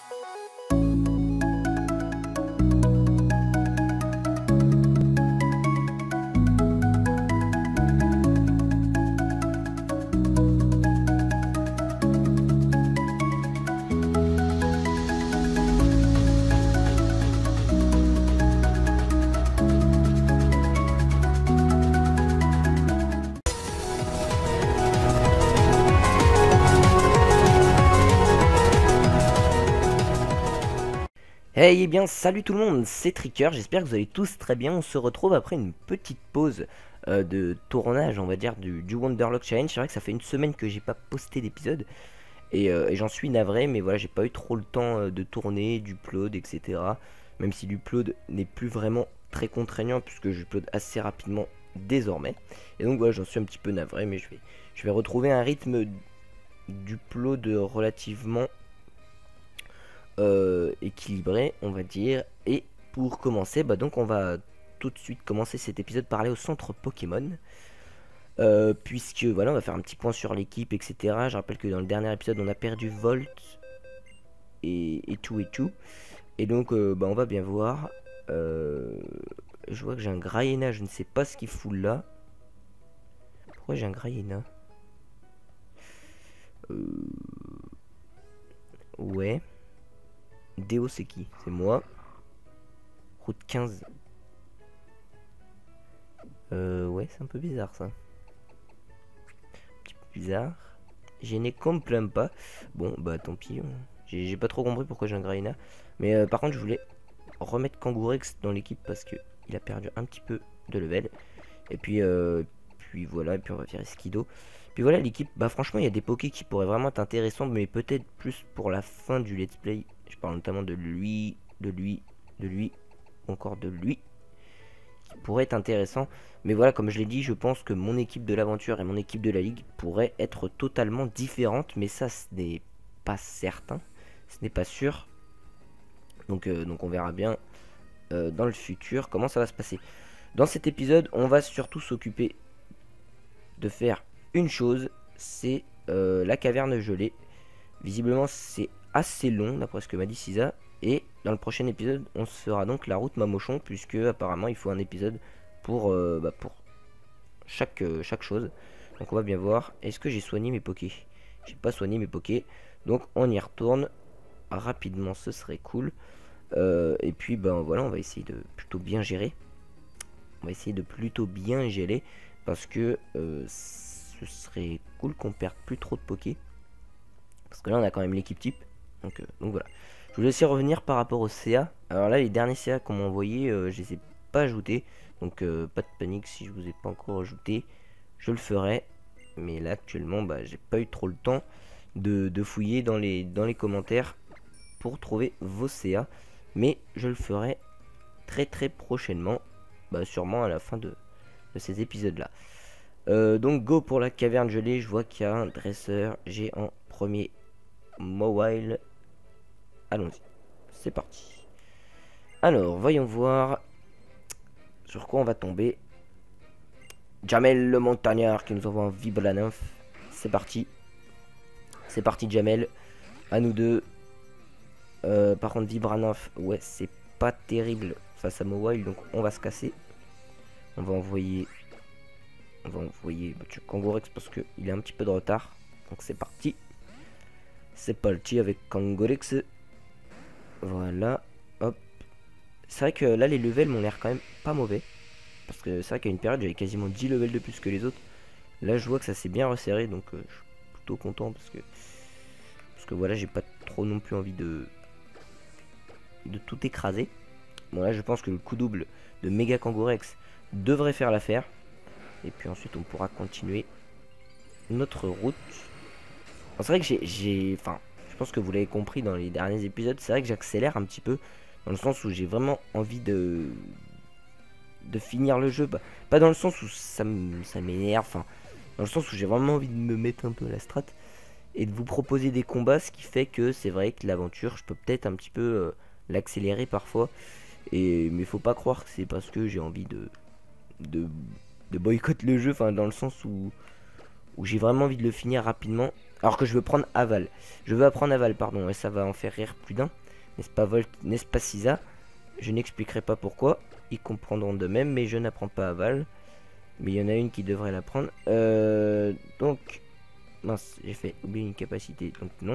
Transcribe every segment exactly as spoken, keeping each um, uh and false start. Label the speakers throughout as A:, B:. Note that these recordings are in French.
A: Hey, eh bien salut tout le monde, c'est Tricker, j'espère que vous allez tous très bien. On se retrouve après une petite pause euh, de tournage, on va dire, du, du Wonderlock Challenge. C'est vrai que ça fait une semaine que j'ai pas posté d'épisode et, euh, et j'en suis navré, mais voilà, j'ai pas eu trop le temps euh, de tourner, d'upload, et cetera. Même si l'upload n'est plus vraiment très contraignant puisque j'upload assez rapidement désormais. Et donc voilà, j'en suis un petit peu navré, mais je vais, je vais retrouver un rythme d'upload relativement Euh, équilibré, on va dire. Et pour commencer, bah donc on va tout de suite commencer cet épisode par aller au centre Pokémon, euh, puisque voilà, on va faire un petit point sur l'équipe, etc. Je rappelle que dans le dernier épisode on a perdu Volt et, et tout et tout, et donc euh, bah on va bien voir. euh, je vois que j'ai un Graïna, je ne sais pas ce qu'il fout là. Pourquoi j'ai un Graïna? euh... ouais. Déo c'est qui? C'est moi. Route quinze. Euh, ouais, c'est un peu bizarre ça. Un petit peu bizarre. Je n'ai complètement pas. Bon, bah tant pis. J'ai pas trop compris pourquoi j'ai un Graïna. Mais euh, par contre, je voulais remettre Kangourex dans l'équipe parce que il a perdu un petit peu de level. Et puis, euh, puis voilà. Et puis on va virer Skido. Puis voilà, l'équipe. Bah franchement, il y a des pokés qui pourraient vraiment être intéressants, mais peut-être plus pour la fin du let's play. Je parle notamment de lui, de lui, de lui, ou encore de lui, qui pourrait être intéressant. Mais voilà, comme je l'ai dit, je pense que mon équipe de l'aventure et mon équipe de la ligue pourraient être totalement différentes. Mais ça, ce n'est pas certain, ce n'est pas sûr. Donc, euh, donc on verra bien euh, dans le futur comment ça va se passer. Dans cet épisode, on va surtout s'occuper de faire une chose, c'est euh, la caverne gelée. Visiblement, c'est assez long d'après ce que m'a dit Sisa. Et dans le prochain épisode, on fera donc la route Mamochon, puisque apparemment il faut un épisode pour, euh, bah, pour chaque, euh, chaque chose. Donc on va bien voir. Est-ce que j'ai soigné mes pokés? J'ai pas soigné mes pokés. Donc on y retourne rapidement, ce serait cool. Euh, et puis ben voilà, on va essayer de plutôt bien gérer. On va essayer de plutôt bien gérer, parce que euh, ce serait cool qu'on perde plus trop de pokés. Parce que là on a quand même l'équipe type. Donc, euh, donc voilà. Je voulais aussi revenir par rapport au C A. Alors là, les derniers C A qu'on m'a envoyés, euh, je les ai pas ajoutés. Donc euh, pas de panique si je vous ai pas encore ajouté. Je le ferai. Mais là actuellement, bah, j'ai pas eu trop le temps de, de fouiller dans les, dans les commentaires pour trouver vos C A. Mais je le ferai très très prochainement. Bah, sûrement à la fin de, de ces épisodes là. Euh, donc go pour la caverne gelée. Je vois qu'il y a un dresseur. J'ai en premier Mawile. Allons-y, c'est parti. Alors, voyons voir sur quoi on va tomber. Jamel le montagnard qui nous envoie un Vibranymf. C'est parti. C'est parti Jamel. À nous deux. Euh, par contre Vibranymf, ouais, c'est pas terrible face à Mawile, donc on va se casser. On va envoyer... On va envoyer bah, Kangourex parce qu'il est un petit peu de retard. Donc c'est parti. C'est parti avec Kangourex. Voilà, hop. C'est vrai que là les levels m'ont l'air quand même pas mauvais. Parce que c'est vrai qu'à une période j'avais quasiment dix levels de plus que les autres. Là je vois que ça s'est bien resserré, donc euh, je suis plutôt content parce que Parce que voilà, j'ai pas trop non plus envie de De tout écraser. Bon là je pense que le coup double de Méga Kangourex devrait faire l'affaire. Et puis ensuite on pourra continuer notre route. C'est vrai que j'ai... Enfin, je pense que vous l'avez compris dans les derniers épisodes, c'est vrai que j'accélère un petit peu, dans le sens où j'ai vraiment envie de de finir le jeu, bah, pas dans le sens où ça m'énerve, enfin dans le sens où j'ai vraiment envie de me mettre un peu à la strat et de vous proposer des combats, ce qui fait que c'est vrai que l'aventure je peux peut-être un petit peu euh, l'accélérer parfois, et mais faut pas croire que c'est parce que j'ai envie de de, de boycotter le jeu, enfin dans le sens où où j'ai vraiment envie de le finir rapidement. Alors que je veux prendre aval. Je veux apprendre aval, pardon. Et ça va en faire rire plus d'un. N'est-ce pas Volt, n'est-ce pas Sisa? Je n'expliquerai pas pourquoi. Ils comprendront de même, mais je n'apprends pas aval. Mais il y en a une qui devrait l'apprendre. Euh, donc... Mince, j'ai fait oublier une capacité, donc non.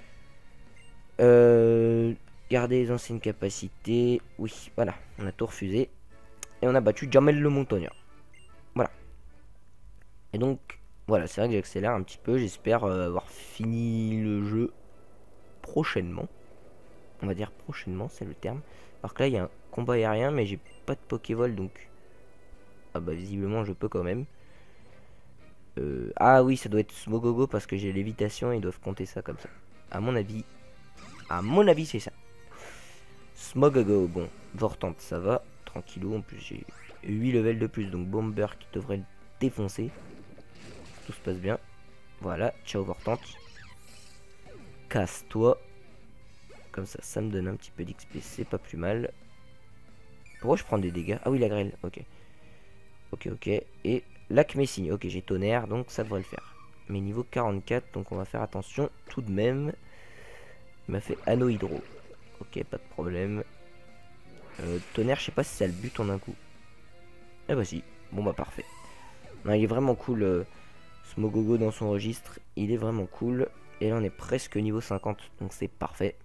A: Euh, garder les anciennes capacités. Oui, voilà, on a tout refusé. Et on a battu Jamel le Montagnard. Voilà. Et donc, voilà, c'est vrai que j'accélère un petit peu. J'espère euh, avoir fini le jeu prochainement. On va dire prochainement, c'est le terme. Alors que là, il y a un combat aérien, mais j'ai pas de Pokévol, donc... Ah bah, visiblement, je peux quand même. Euh, ah oui, ça doit être Smogogo parce que j'ai lévitation, ils doivent compter ça comme ça. À mon avis, à mon avis, c'est ça. Smogogo, bon, Vortante, ça va, tranquillou. En plus, j'ai huit levels de plus, donc Bomber qui devrait le défoncer. Tout se passe bien. Voilà, ciao Vortante. Casse-toi. Comme ça, ça me donne un petit peu d'X P, c'est pas plus mal. Pourquoi je prends des dégâts? Ah oui, la grêle, ok. Ok, ok, et... Lac Messine, ok j'ai tonnerre donc ça devrait le faire. Mais niveau quarante-quatre donc on va faire attention tout de même. Il m'a fait anneau hydro. Ok pas de problème. euh, Tonnerre je sais pas si ça le bute en un coup. Eh bah si, bon bah parfait. Non, il est vraiment cool euh, Smogogo dans son registre. Il est vraiment cool. Et là on est presque niveau cinquante donc c'est parfait.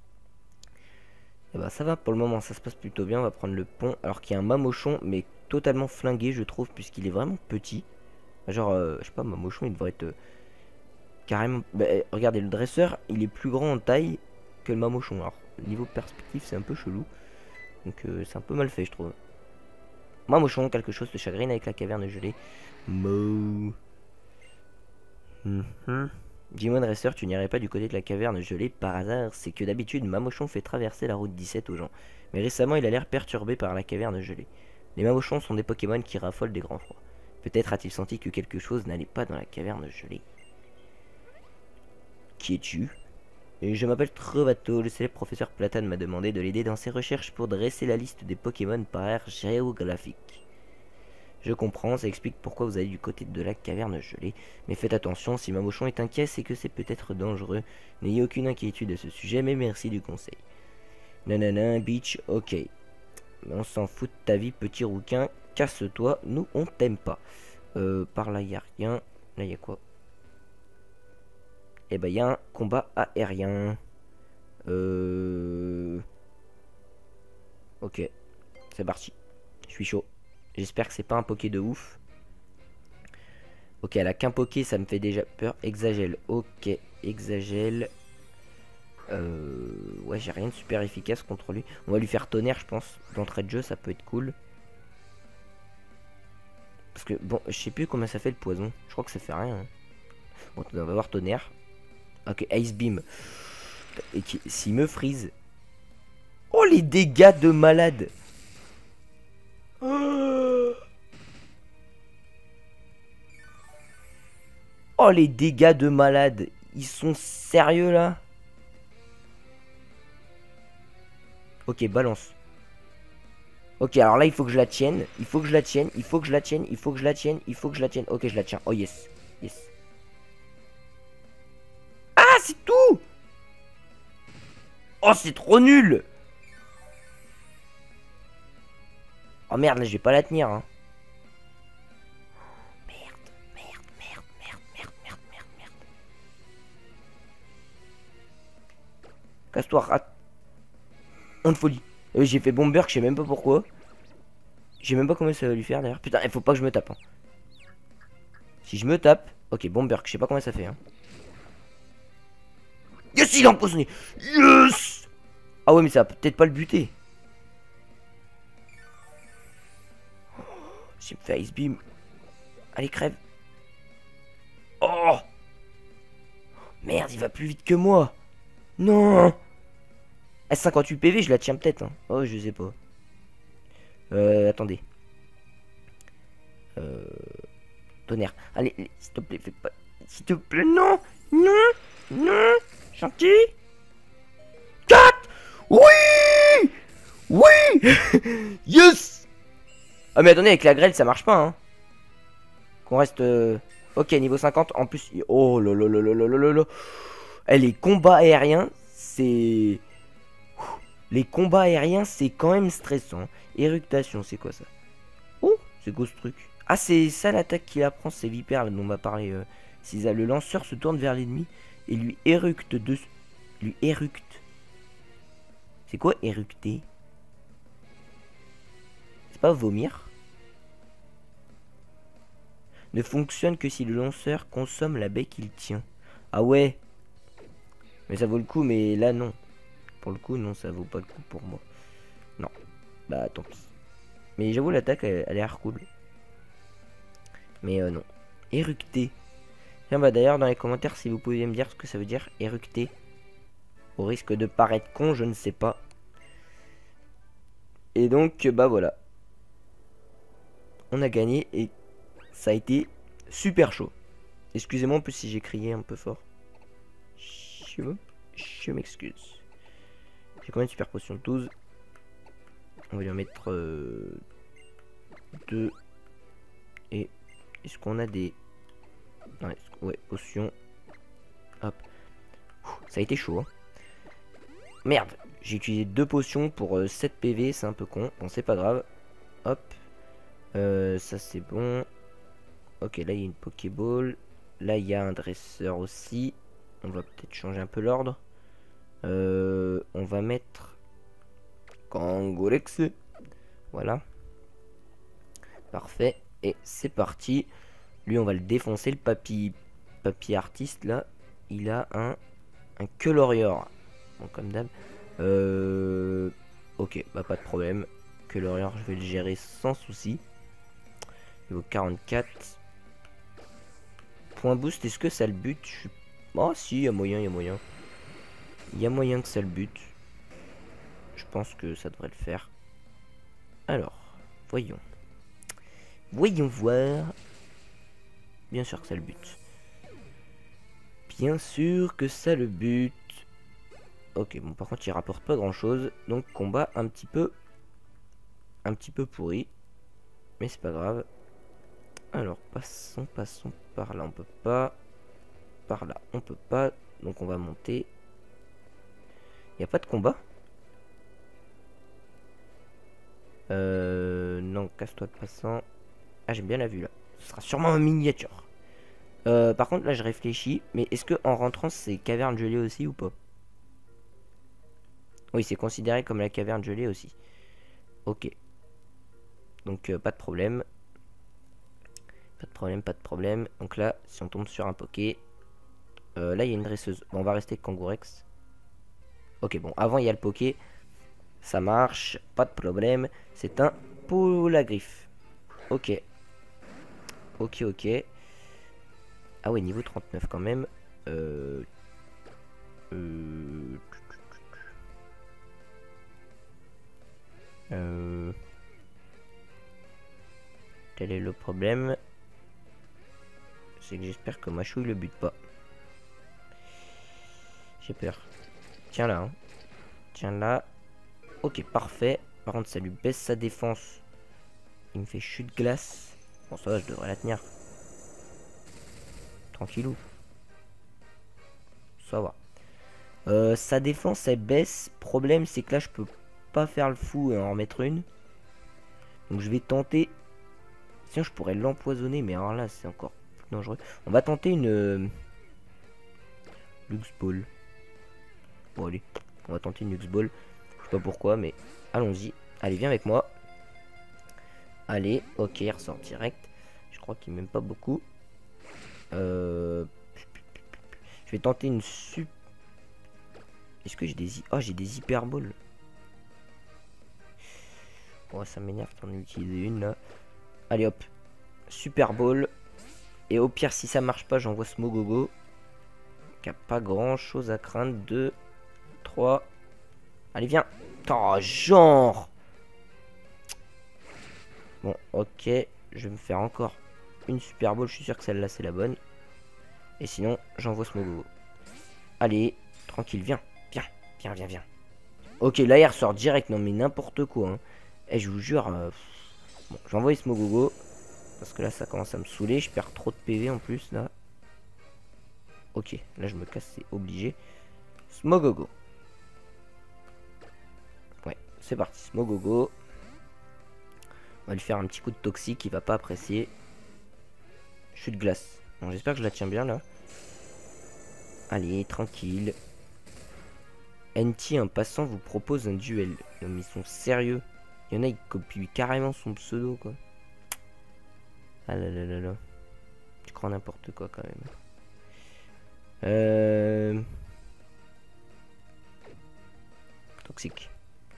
A: Et bah ça va pour le moment, ça se passe plutôt bien. On va prendre le pont alors qu'il y a un Mamochon mais totalement flingué je trouve puisqu'il est vraiment petit. Genre euh, je sais pas, Mamochon il devrait être euh, carrément... Bah, regardez le dresseur il est plus grand en taille que le Mamochon. Alors niveau perspective c'est un peu chelou. Donc euh, c'est un peu mal fait je trouve. Mamochon, quelque chose de chagrine avec la caverne gelée. Mo. Mm -hmm. Dis-moi dresseur, tu n'irais pas du côté de la caverne gelée par hasard? C'est que d'habitude Mamochon fait traverser la route dix-sept aux gens. Mais récemment il a l'air perturbé par la caverne gelée. Les Mamochons sont des Pokémon qui raffolent des grands froids. Peut-être a-t-il senti que quelque chose n'allait pas dans la caverne gelée. Qui es-tu? Je m'appelle Trovato, le célèbre professeur Platane m'a demandé de l'aider dans ses recherches pour dresser la liste des Pokémon par aire géographique. Je comprends, ça explique pourquoi vous allez du côté de la caverne gelée. Mais faites attention, si Mamochon est inquiet, c'est que c'est peut-être dangereux. N'ayez aucune inquiétude à ce sujet, mais merci du conseil. Nanana, bitch, ok. Mais on s'en fout de ta vie, petit rouquin. Casse-toi, nous on t'aime pas. Euh, par là, il n'y a rien. Là, il y a quoi? Eh ben, il y a un combat aérien. Euh... Ok, c'est parti. Je suis chaud. J'espère que c'est pas un Poké de ouf. Ok, elle a qu'un Poké, ça me fait déjà peur. Exagèle, ok, Exagèle. Euh, ouais, j'ai rien de super efficace contre lui. On va lui faire tonnerre, je pense. D'entrée de jeu, ça peut être cool. Parce que, bon, je sais plus combien ça fait le poison. Je crois que ça fait rien. Hein. Bon, on va voir tonnerre. Ok, Ice Beam. Et s'il me freeze. Oh, les dégâts de malade. Oh, les dégâts de malade. Ils sont sérieux, là? Ok, balance. Ok, alors là, il faut que je la tienne. Il faut que je la tienne. Il faut que je la tienne. Il faut que je la tienne. Il faut que je la tienne. Ok, je la tiens. Oh, yes. Yes. Ah, c'est tout. Oh, c'est trop nul. Oh, merde, là, je vais pas la tenir, hein. Merde, merde, merde, merde, merde, merde, merde, merde. Casse-toi, rate. On de folie. Euh, j'ai fait Bomber, je sais même pas pourquoi. Je sais même pas comment ça va lui faire d'ailleurs. Putain, il faut pas que je me tape. Hein. Si je me tape. Ok, Bomber, je sais pas comment ça fait. Hein. Yes, il a empoisonné. Yes. Ah ouais, mais ça va peut-être pas le buter. Oh, j'ai fait Ice Beam. Allez, crève. Oh. Merde, il va plus vite que moi. Non. À cinquante-huit P V, je la tiens peut-être. Hein. Oh, je sais pas. Euh, attendez. Euh... Tonnerre. Allez, s'il te plaît, fais pas... S'il te plaît, non. Non. Non. Gentil. quatre. Oui. Oui. Yes. Ah, mais attendez, avec la grêle, ça marche pas, hein. Qu'on reste... Euh... Ok, niveau cinquante. En plus, oh là là là là là là là. Eh, les combats aériens, c'est... Les combats aériens, c'est quand même stressant. Éructation, c'est quoi ça? Oh, c'est quoi ce truc? Ah, c'est ça l'attaque qu'il apprend, c'est Vipère là, dont on m'a parlé. Euh, Cisa. Le lanceur se tourne vers l'ennemi et lui éructe de... Lui éructe. C'est quoi éructer? C'est pas vomir? Ne fonctionne que si le lanceur consomme la baie qu'il tient. Ah ouais. Mais ça vaut le coup, mais là non. Pour le coup, non, ça vaut pas le coup pour moi. Non. Bah tant pis. Mais j'avoue, l'attaque, elle, elle a l'air cool. Mais euh, non. Éructer. Tiens, bah d'ailleurs, dans les commentaires, si vous pouviez me dire ce que ça veut dire, éructer. Au risque de paraître con, je ne sais pas. Et donc, bah voilà. On a gagné et ça a été super chaud. Excusez-moi en plus si j'ai crié un peu fort. Je, je m'excuse. J'ai combien de super potions? douze. On va lui en mettre euh, deux. Et est-ce qu'on a des... Ouais, ouais, potions. Hop. Ça a été chaud. Hein. Merde. J'ai utilisé deux potions pour euh, sept P V. C'est un peu con. Bon, c'est pas grave. Hop. Euh, ça, c'est bon. Ok, là, il y a une Pokéball. Là, il y a un dresseur aussi. On va peut-être changer un peu l'ordre. Euh, on va mettre... Kangorex. Voilà. Parfait. Et c'est parti. Lui, on va le défoncer. Le papy, papy artiste, là. Il a un... Un Queulorior. Bon, comme d'hab. Euh... Ok, bah pas de problème. Queulorior, je vais le gérer sans souci. Niveau quarante-quatre. Point boost, est-ce que ça le bute? Oh si, il y a moyen, il y a moyen. Il y a moyen que ça le bute. Je pense que ça devrait le faire. Alors, voyons. Voyons voir. Bien sûr que ça le bute. Bien sûr que ça le bute. Ok, bon par contre il rapporte pas grand chose. Donc combat un petit peu... Un petit peu pourri. Mais c'est pas grave. Alors passons, passons par là. On peut pas. Par là, on peut pas. Donc on va monter. Il n'y a pas de combat. Euh... Non, casse-toi de passant. Ah, j'aime bien la vue là. Ce sera sûrement en miniature. Euh, par contre, là, je réfléchis. Mais est-ce que en rentrant, c'est caverne gelée aussi ou pas? Oui, c'est considéré comme la caverne gelée aussi. Ok. Donc, euh, pas de problème. Pas de problème, pas de problème. Donc là, si on tombe sur un Poké. Euh, là, il y a une dresseuse. Bon, on va rester avec Kangourex. Ok, bon, avant, il y a le Poké. Ça marche, pas de problème. C'est un Polagriffe. Ok. Ok, ok. Ah ouais, niveau trente-neuf quand même. Euh... Euh... euh... Quel est le problème? C'est que j'espère que Machou il le bute pas. J'ai peur. Tiens là. Hein. Tiens là. Ok, parfait. Par contre, ça lui baisse sa défense. Il me fait chute glace. Bon, ça va, je devrais la tenir. Tranquillou. Ça va. Euh, sa défense, elle baisse. Problème, c'est que là, je peux pas faire le fou et en remettre une. Donc, je vais tenter. Sinon, je pourrais l'empoisonner, mais alors là, c'est encore plus dangereux. On va tenter une... Euh... Lux Ball. Bon, allez. On va tenter une Lux Ball. Je sais pas pourquoi, mais allons-y. Allez, viens avec moi. Allez, ok, il ressort direct. Je crois qu'il m'aime pas beaucoup. Euh... Je vais tenter une sup... Est-ce que j'ai des... Oh, j'ai des hyperballs. Oh, ça m'énerve d'en utiliser une, là. Allez, hop. Super Ball. Et au pire, si ça marche pas, j'envoie Smogogo. Qui a pas grand-chose à craindre. deux, trois... Allez, viens. Oh, genre. Bon, ok. Je vais me faire encore une Super Ball. Je suis sûr que celle-là, c'est la bonne. Et sinon, j'envoie Smogogo. Allez, tranquille, viens. Viens, viens, viens, viens. Ok, là, il ressort direct. Non, mais n'importe quoi. Hein. Et je vous jure... Euh... Bon, j'envoie Smogogo. Parce que là, ça commence à me saouler. Je perds trop de P V en plus, là. Ok, là, je me casse, c'est obligé. Smogogo. Ouais, c'est parti. Smogogo. On va lui faire un petit coup de toxique. Il va pas apprécier. Chute glace. Bon, j'espère que je la tiens bien, là. Allez, tranquille. N T, un passant, vous propose un duel. Non, mais ils sont sérieux. Il y en a, ils copient carrément son pseudo, quoi. Ah là là là là. Tu crois n'importe quoi, quand même. Euh... Toxique.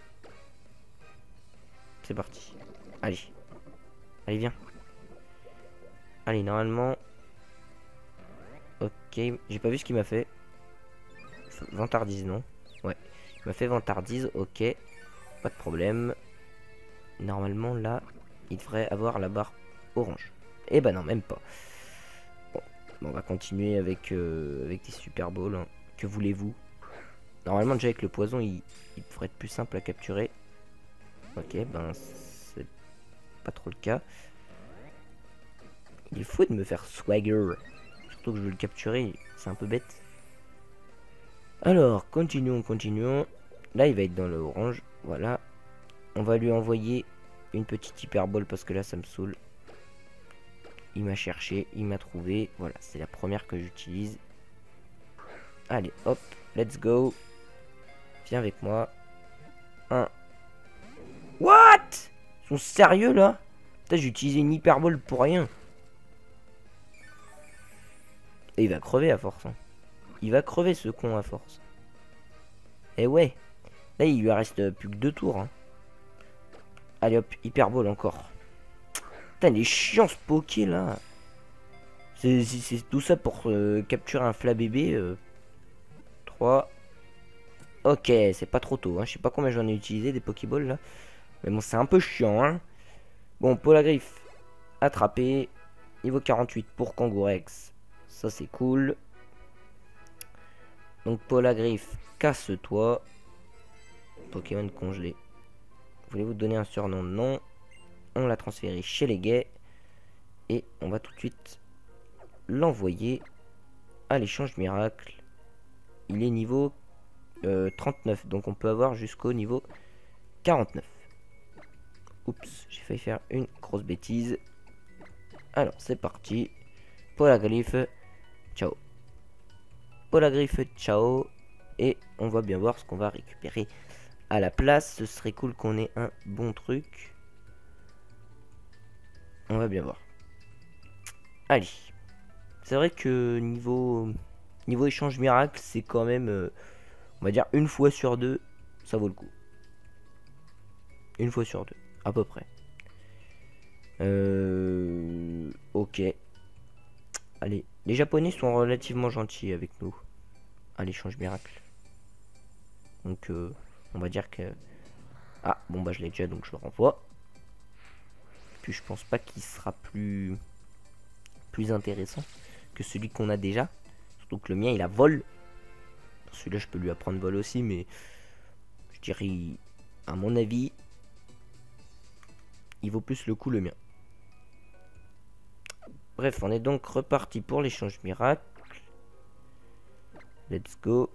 A: C'est parti. Allez. Allez, viens. Allez, normalement... Ok, j'ai pas vu ce qu'il m'a fait. Vantardise, non? Ouais. Il m'a fait vantardise, ok. Pas de problème. Normalement, là, il devrait avoir la barre orange. Eh ben non, même pas. Bon, on va continuer avec, euh, avec des Super Balls. Hein. Que voulez-vous? Normalement, déjà avec le poison, il, il devrait être plus simple à capturer. Ok, ben c'est pas trop le cas. Il est fou de me faire swagger. Surtout que je veux le capturer, c'est un peu bête. Alors, continuons, continuons. Là, il va être dans le orange. Voilà. On va lui envoyer une petite hyperbole parce que là, ça me saoule. Il m'a cherché, il m'a trouvé. Voilà, c'est la première que j'utilise. Allez, hop, let's go. Viens avec moi. Un. What? Ils sont sérieux là? Putain, j'ai utilisé une hyperbole pour rien. Et il va crever à force. Hein. Il va crever ce con à force. Et ouais. Là, il lui reste plus que deux tours. Hein. Allez hop, hyperbole encore. Putain, il est chiant ce poké là. C'est tout ça pour euh, capturer un flabébé. Euh. trois. Ok, c'est pas trop tôt. Hein. Je sais pas combien j'en ai utilisé des pokéballs là. Mais bon, c'est un peu chiant. Hein. Bon, Polagriffe attrapé. Niveau quarante-huit pour Kangourex. Ça, c'est cool. Donc, Polagriffe, casse-toi. Pokémon congelé. Voulez-vous donner un surnom? Non. On l'a transféré chez les gays. Et on va tout de suite l'envoyer à l'échange miracle. Il est niveau euh, trente-neuf. Donc, on peut avoir jusqu'au niveau quarante-neuf. Oups, j'ai failli faire une grosse bêtise. Alors, c'est parti. Polagriffe, ciao. Polagriffe, ciao. Et on va bien voir ce qu'on va récupérer à la place. Ce serait cool qu'on ait un bon truc. On va bien voir. Allez. C'est vrai que niveau niveau échange miracle, c'est quand même, euh, on va dire, une fois sur deux, ça vaut le coup. Une fois sur deux, à peu près. Euh, ok. Allez, les Japonais sont relativement gentils avec nous à l'échange miracle. Donc, euh, on va dire que... Ah, bon bah je l'ai déjà, donc je le renvoie. Puis je pense pas qu'il sera plus plus intéressant que celui qu'on a déjà. Surtout que le mien, il a vol. Celui-là, je peux lui apprendre vol aussi, mais je dirais, à mon avis, il vaut plus le coup le mien. Bref, on est donc reparti pour l'échange miracle. Let's go.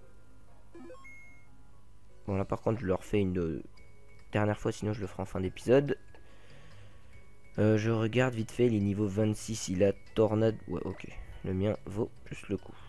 A: Bon, là par contre, je le refais une dernière fois, sinon je le ferai en fin d'épisode. Euh, je regarde vite fait, les niveaux vingt-six, il a tornade. Ouais, ok. Le mien vaut plus le coup.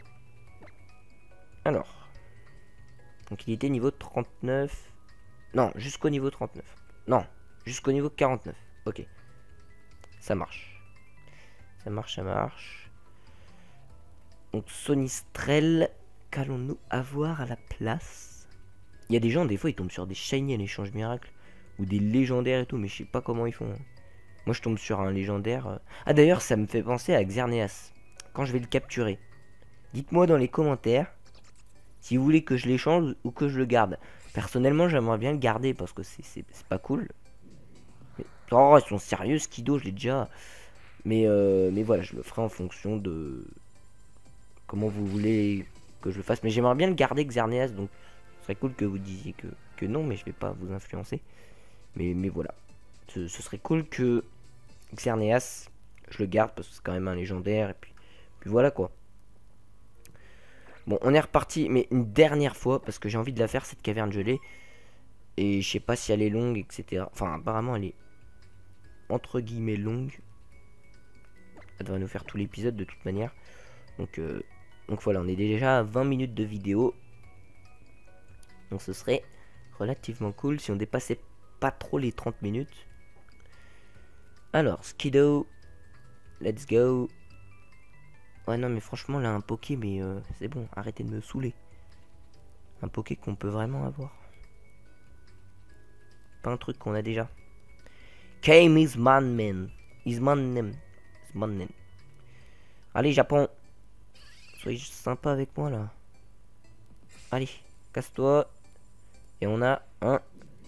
A: Alors. Donc il était niveau trente-neuf. Non, jusqu'au niveau trente-neuf. Non, jusqu'au niveau quarante-neuf. Ok. Ça marche. Ça marche, ça marche. Donc Sonistrel, qu'allons-nous avoir à la place? Il y a des gens, des fois, ils tombent sur des shiny à l'échange miracle. Ou des légendaires et tout, mais je sais pas comment ils font. Moi, je tombe sur un légendaire. Ah, d'ailleurs, ça me fait penser à Xerneas. Quand je vais le capturer. Dites-moi dans les commentaires si vous voulez que je l'échange ou que je le garde. Personnellement, j'aimerais bien le garder parce que c'est pas cool. Mais, oh, ils sont sérieux, Skido, je l'ai déjà... Mais, euh, mais voilà, je le ferai en fonction de comment vous voulez que je le fasse. Mais j'aimerais bien le garder, Xerneas. Donc, ce serait cool que vous disiez que, que non, mais je vais pas vous influencer. Mais, mais voilà. Ce, ce serait cool que Xerneas, je le garde parce que c'est quand même un légendaire. Et puis, puis voilà quoi. Bon, on est reparti, mais une dernière fois, parce que j'ai envie de la faire, cette caverne gelée. Et je sais pas si elle est longue, et cetera. Enfin, apparemment, elle est entre guillemets longue. Elle devrait nous faire tout l'épisode de toute manière. Donc, euh, donc voilà, on est déjà à vingt minutes de vidéo. Donc ce serait relativement cool si on dépassait pas trop les trente minutes. Alors, Skidoo, let's go. Ouais, non, mais franchement, là, un Poké, mais euh, c'est bon, arrêtez de me saouler. Un Poké qu'on peut vraiment avoir. Pas un truc qu'on a déjà. Kame is man man. Is man name. Is man name. Allez, Japon. Soyez sympa avec moi, là. Allez, casse-toi. Et on a un...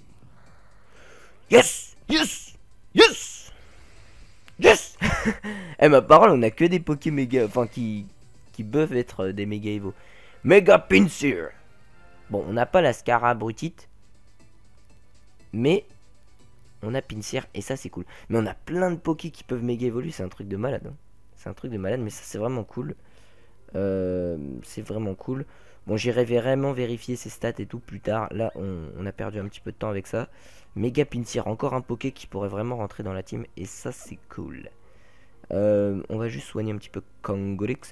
A: Yes! Yes! Yes! Yes! Eh, ma parole, on a que des Poké méga... Enfin, qui... Qui peuvent être des méga Evo. Mega Pinsir! Bon, on n'a pas la Scarabutite. Mais... On a Pinsir, et ça, c'est cool. Mais on a plein de Poké qui peuvent méga évoluer. C'est un truc de malade. Hein. C'est un truc de malade, mais ça, c'est vraiment cool. Euh, c'est vraiment cool. Bon, j'irai vraiment vérifier ses stats et tout plus tard. Là, on, on a perdu un petit peu de temps avec ça. Mega Pinsir, encore un Poké qui pourrait vraiment rentrer dans la team. Et ça, c'est cool. Euh, on va juste soigner un petit peu Kangorex.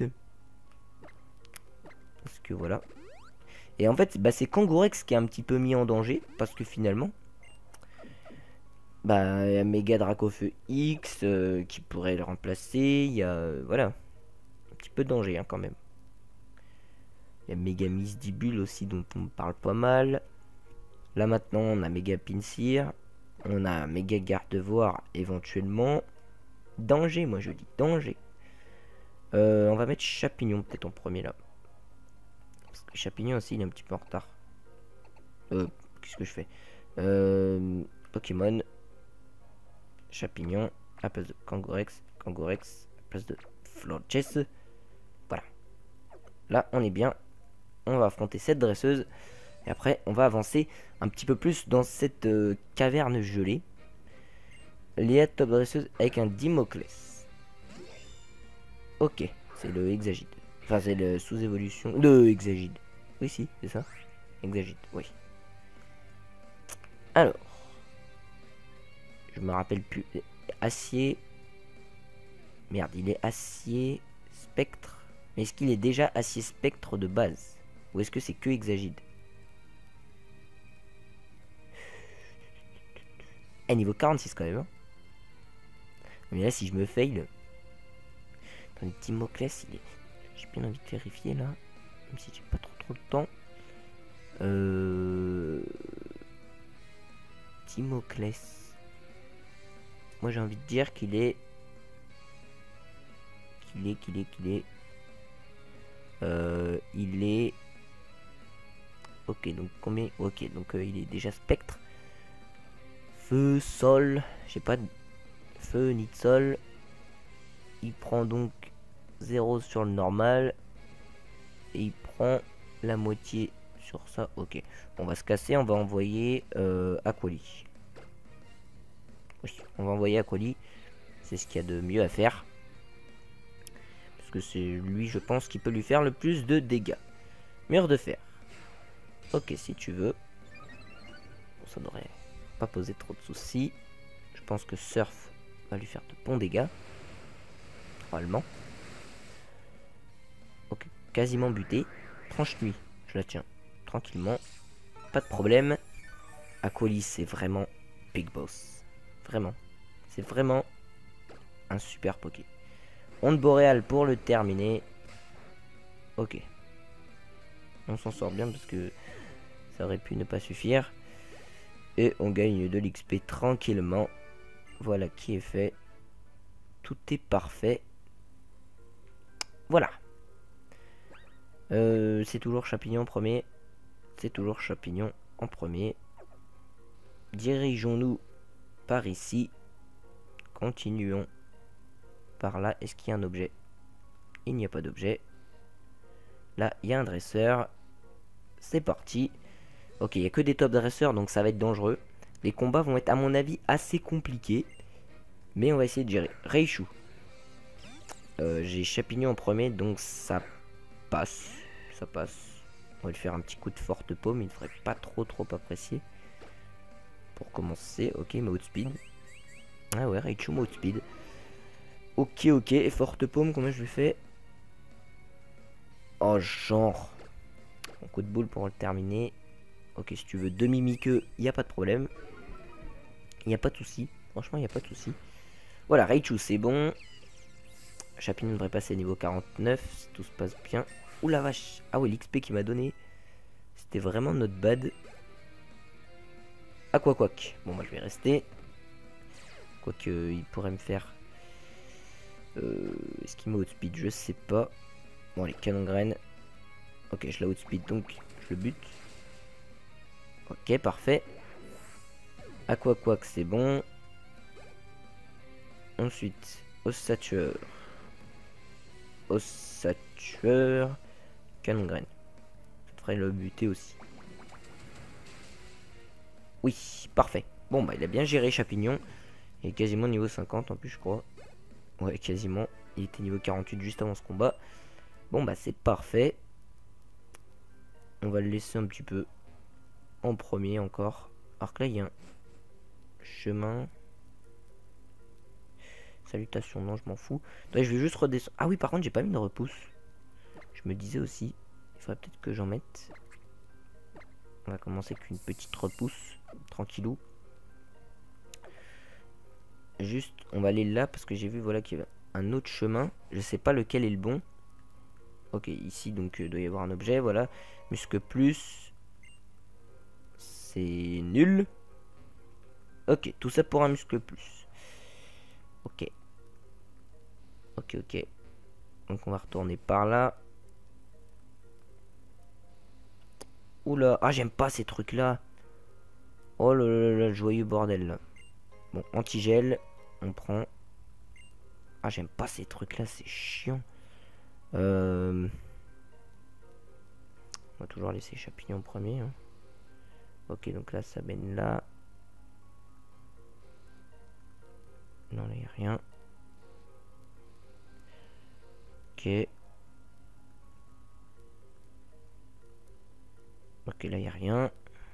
A: Parce que voilà. Et en fait, bah, c'est Kangorex qui est un petit peu mis en danger. Parce que finalement... Bah, il y a Méga Dracofeu X euh, qui pourrait le remplacer. Il y a... Euh, voilà. Un petit peu de danger hein, quand même. Il y a Méga Misdibule aussi dont on parle pas mal. Là maintenant on a Méga Pinsir. On a Méga Gardevoir éventuellement. Danger moi je dis. Danger. Euh, on va mettre Chapignon peut-être en premier là. Parce que Chapignon aussi il est un petit peu en retard. Euh, qu'est-ce que je fais euh, Pokémon. Chapignon à la place de Kangorex. Kangorex à la place de Florges. Voilà. Là on est bien. On va affronter cette dresseuse. Et après, on va avancer un petit peu plus dans cette euh, caverne gelée. Léa top dresseuse avec un Dimoclès. Ok, c'est le Hexagide. Enfin, c'est le sous-évolution de Hexagide. Oui, si, c'est ça. Hexagide, oui. Alors. Je me rappelle plus. Acier. Merde, il est acier spectre. Mais est-ce qu'il est déjà acier spectre de base? Ou est-ce que c'est que Hexagide? Eh, niveau quarante-six quand même. Hein. Mais là, si je me fail. Dans les Dimoclès, il est. J'ai bien envie de vérifier là. Même si j'ai pas trop trop de temps. Euh. Dimoclès. Moi, j'ai envie de dire qu'il est. Qu'il est, qu'il est, qu'il est. Euh. Il est. Ok, donc combien? Ok, donc euh, il est déjà spectre. Feu, sol. J'ai pas de feu ni de sol. Il prend donc zéro sur le normal. Et il prend la moitié sur ça. Ok. On va se casser. On va envoyer euh, Aquali. Oui, on va envoyer Aquali. C'est ce qu'il y a de mieux à faire. Parce que c'est lui, je pense, qui peut lui faire le plus de dégâts. Mur de fer. Ok, si tu veux. Bon, ça devrait pas poser trop de soucis. Je pense que Surf va lui faire de bons dégâts. Normalement. Ok, quasiment buté. Tranche nuit, je la tiens tranquillement. Pas de problème. Aquali, c'est vraiment Big Boss. Vraiment. C'est vraiment un super Poké. Onde boréale pour le terminer. Ok. On s'en sort bien parce que ça aurait pu ne pas suffire. Et on gagne de l'X P tranquillement. Voilà qui est fait. Tout est parfait. Voilà. Euh, c'est toujours Champignon en premier. C'est toujours Champignon en premier. Dirigeons-nous par ici. Continuons par là. Est-ce qu'il y a un objet? Il n'y a pas d'objet. Là, il y a un dresseur. C'est parti. Ok, il n'y a que des top dresseurs, donc ça va être dangereux. Les combats vont être, à mon avis, assez compliqués. Mais on va essayer de gérer. Raichu. Euh, J'ai Chapignon en premier, donc ça passe. Ça passe. On va lui faire un petit coup de forte paume. Il ne faudrait pas trop trop apprécier. Pour commencer, ok, mode speed. Ah ouais, Raichu mode speed. Ok, ok, et forte paume, combien je lui fais? Oh, genre. Un coup de boule pour le terminer. Ok, si tu veux demi-miqueux, il n'y a pas de problème. Il n'y a pas de souci. Franchement, il n'y a pas de souci. Voilà, Raichu, c'est bon. Chapignon devrait passer niveau quarante-neuf, si tout se passe bien. Ouh la vache. Ah oui, l'X P qu'il m'a donné, c'était vraiment not bad. Ah quoi, quoi. Bon, bah, je vais rester. Quoique, euh, il pourrait me faire... Euh, Est-ce qu'il m'a outspeed? Je sais pas. Bon, les canons graines. Ok, je l'ai outspeed, donc je le bute. Ok, parfait. Aqua Quack, c'est bon. Ensuite, Ossature. Ossature. Canon graine. Ça devrait le buter aussi. Oui, parfait. Bon, bah, il a bien géré Chapignon. Il est quasiment niveau cinquante en plus, je crois. Ouais, quasiment. Il était niveau quarante-huit juste avant ce combat. Bon, bah, c'est parfait. On va le laisser un petit peu en premier encore. Alors que là, il y a un chemin. Salutations, non, je m'en fous. Ouais, je vais juste redescendre. Ah oui, par contre, j'ai pas mis de repousse. Je me disais aussi, il faudrait peut-être que j'en mette. On va commencer avec une petite repousse. Tranquillou. Juste, on va aller là parce que j'ai vu, voilà, qu'il y avait un autre chemin. Je sais pas lequel est le bon. Ok, ici, donc, il euh, doit y avoir un objet, voilà. Musque plus. C'est nul. Ok, tout ça pour un muscle plus. Ok. Ok, ok. Donc on va retourner par là. Oula. Ah, j'aime pas ces trucs-là. Oh là là là, le joyeux bordel là. Bon, antigel. On prend. Ah, j'aime pas ces trucs-là, c'est chiant. Euh... On va toujours laisser champignon en premier. Hein. Ok, donc là, ça mène là. Non, là, il n'y a rien. Ok. Ok, là, il n'y a rien.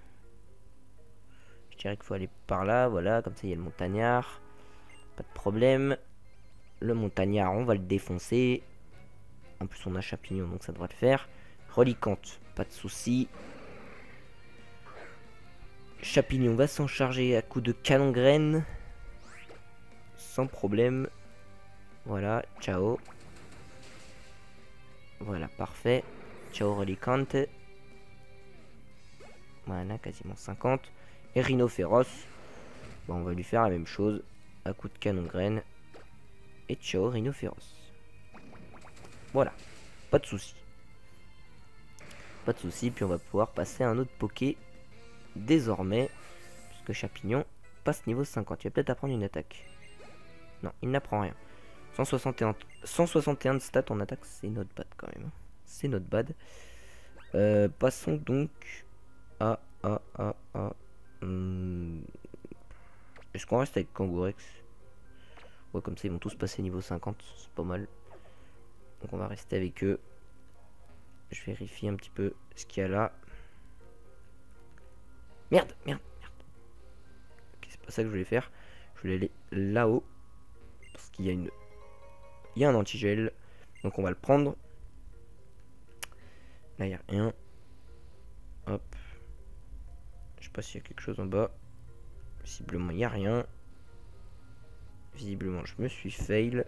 A: Je dirais qu'il faut aller par là, voilà. Comme ça, il y a le montagnard. Pas de problème. Le montagnard, on va le défoncer. En plus, on a champignon, donc ça devrait le faire. Relicante, pas de souci. Chapignon va s'en charger à coup de canon graine. Sans problème. Voilà, ciao. Voilà, parfait. Ciao Relicante. Voilà, quasiment cinquante. Et Rhinophéros. Bon, on va lui faire la même chose. À coup de canon graine. Et ciao Rhinophéros. Voilà, pas de souci. Pas de souci, puis on va pouvoir passer à un autre Poké. Désormais, puisque Chapignon passe niveau cinquante. Il va peut-être apprendre une attaque. Non, il n'apprend rien. cent soixante et un, cent soixante et un de stats en attaque, c'est not bad quand même. C'est not bad. Euh, passons donc à... à, à, à hum... Est-ce qu'on reste avec Kangourex? Ouais, comme ça ils vont tous passer niveau cinquante, c'est pas mal. Donc on va rester avec eux. Je vérifie un petit peu ce qu'il y a là. Merde, merde, merde. Okay, c'est pas ça que je voulais faire. Je voulais aller là-haut. Parce qu'il y a une... Il y a un antigel. Donc on va le prendre. Là, il n'y a rien. Hop. Je sais pas s'il y a quelque chose en bas. Visiblement, il n'y a rien. Visiblement, je me suis fail.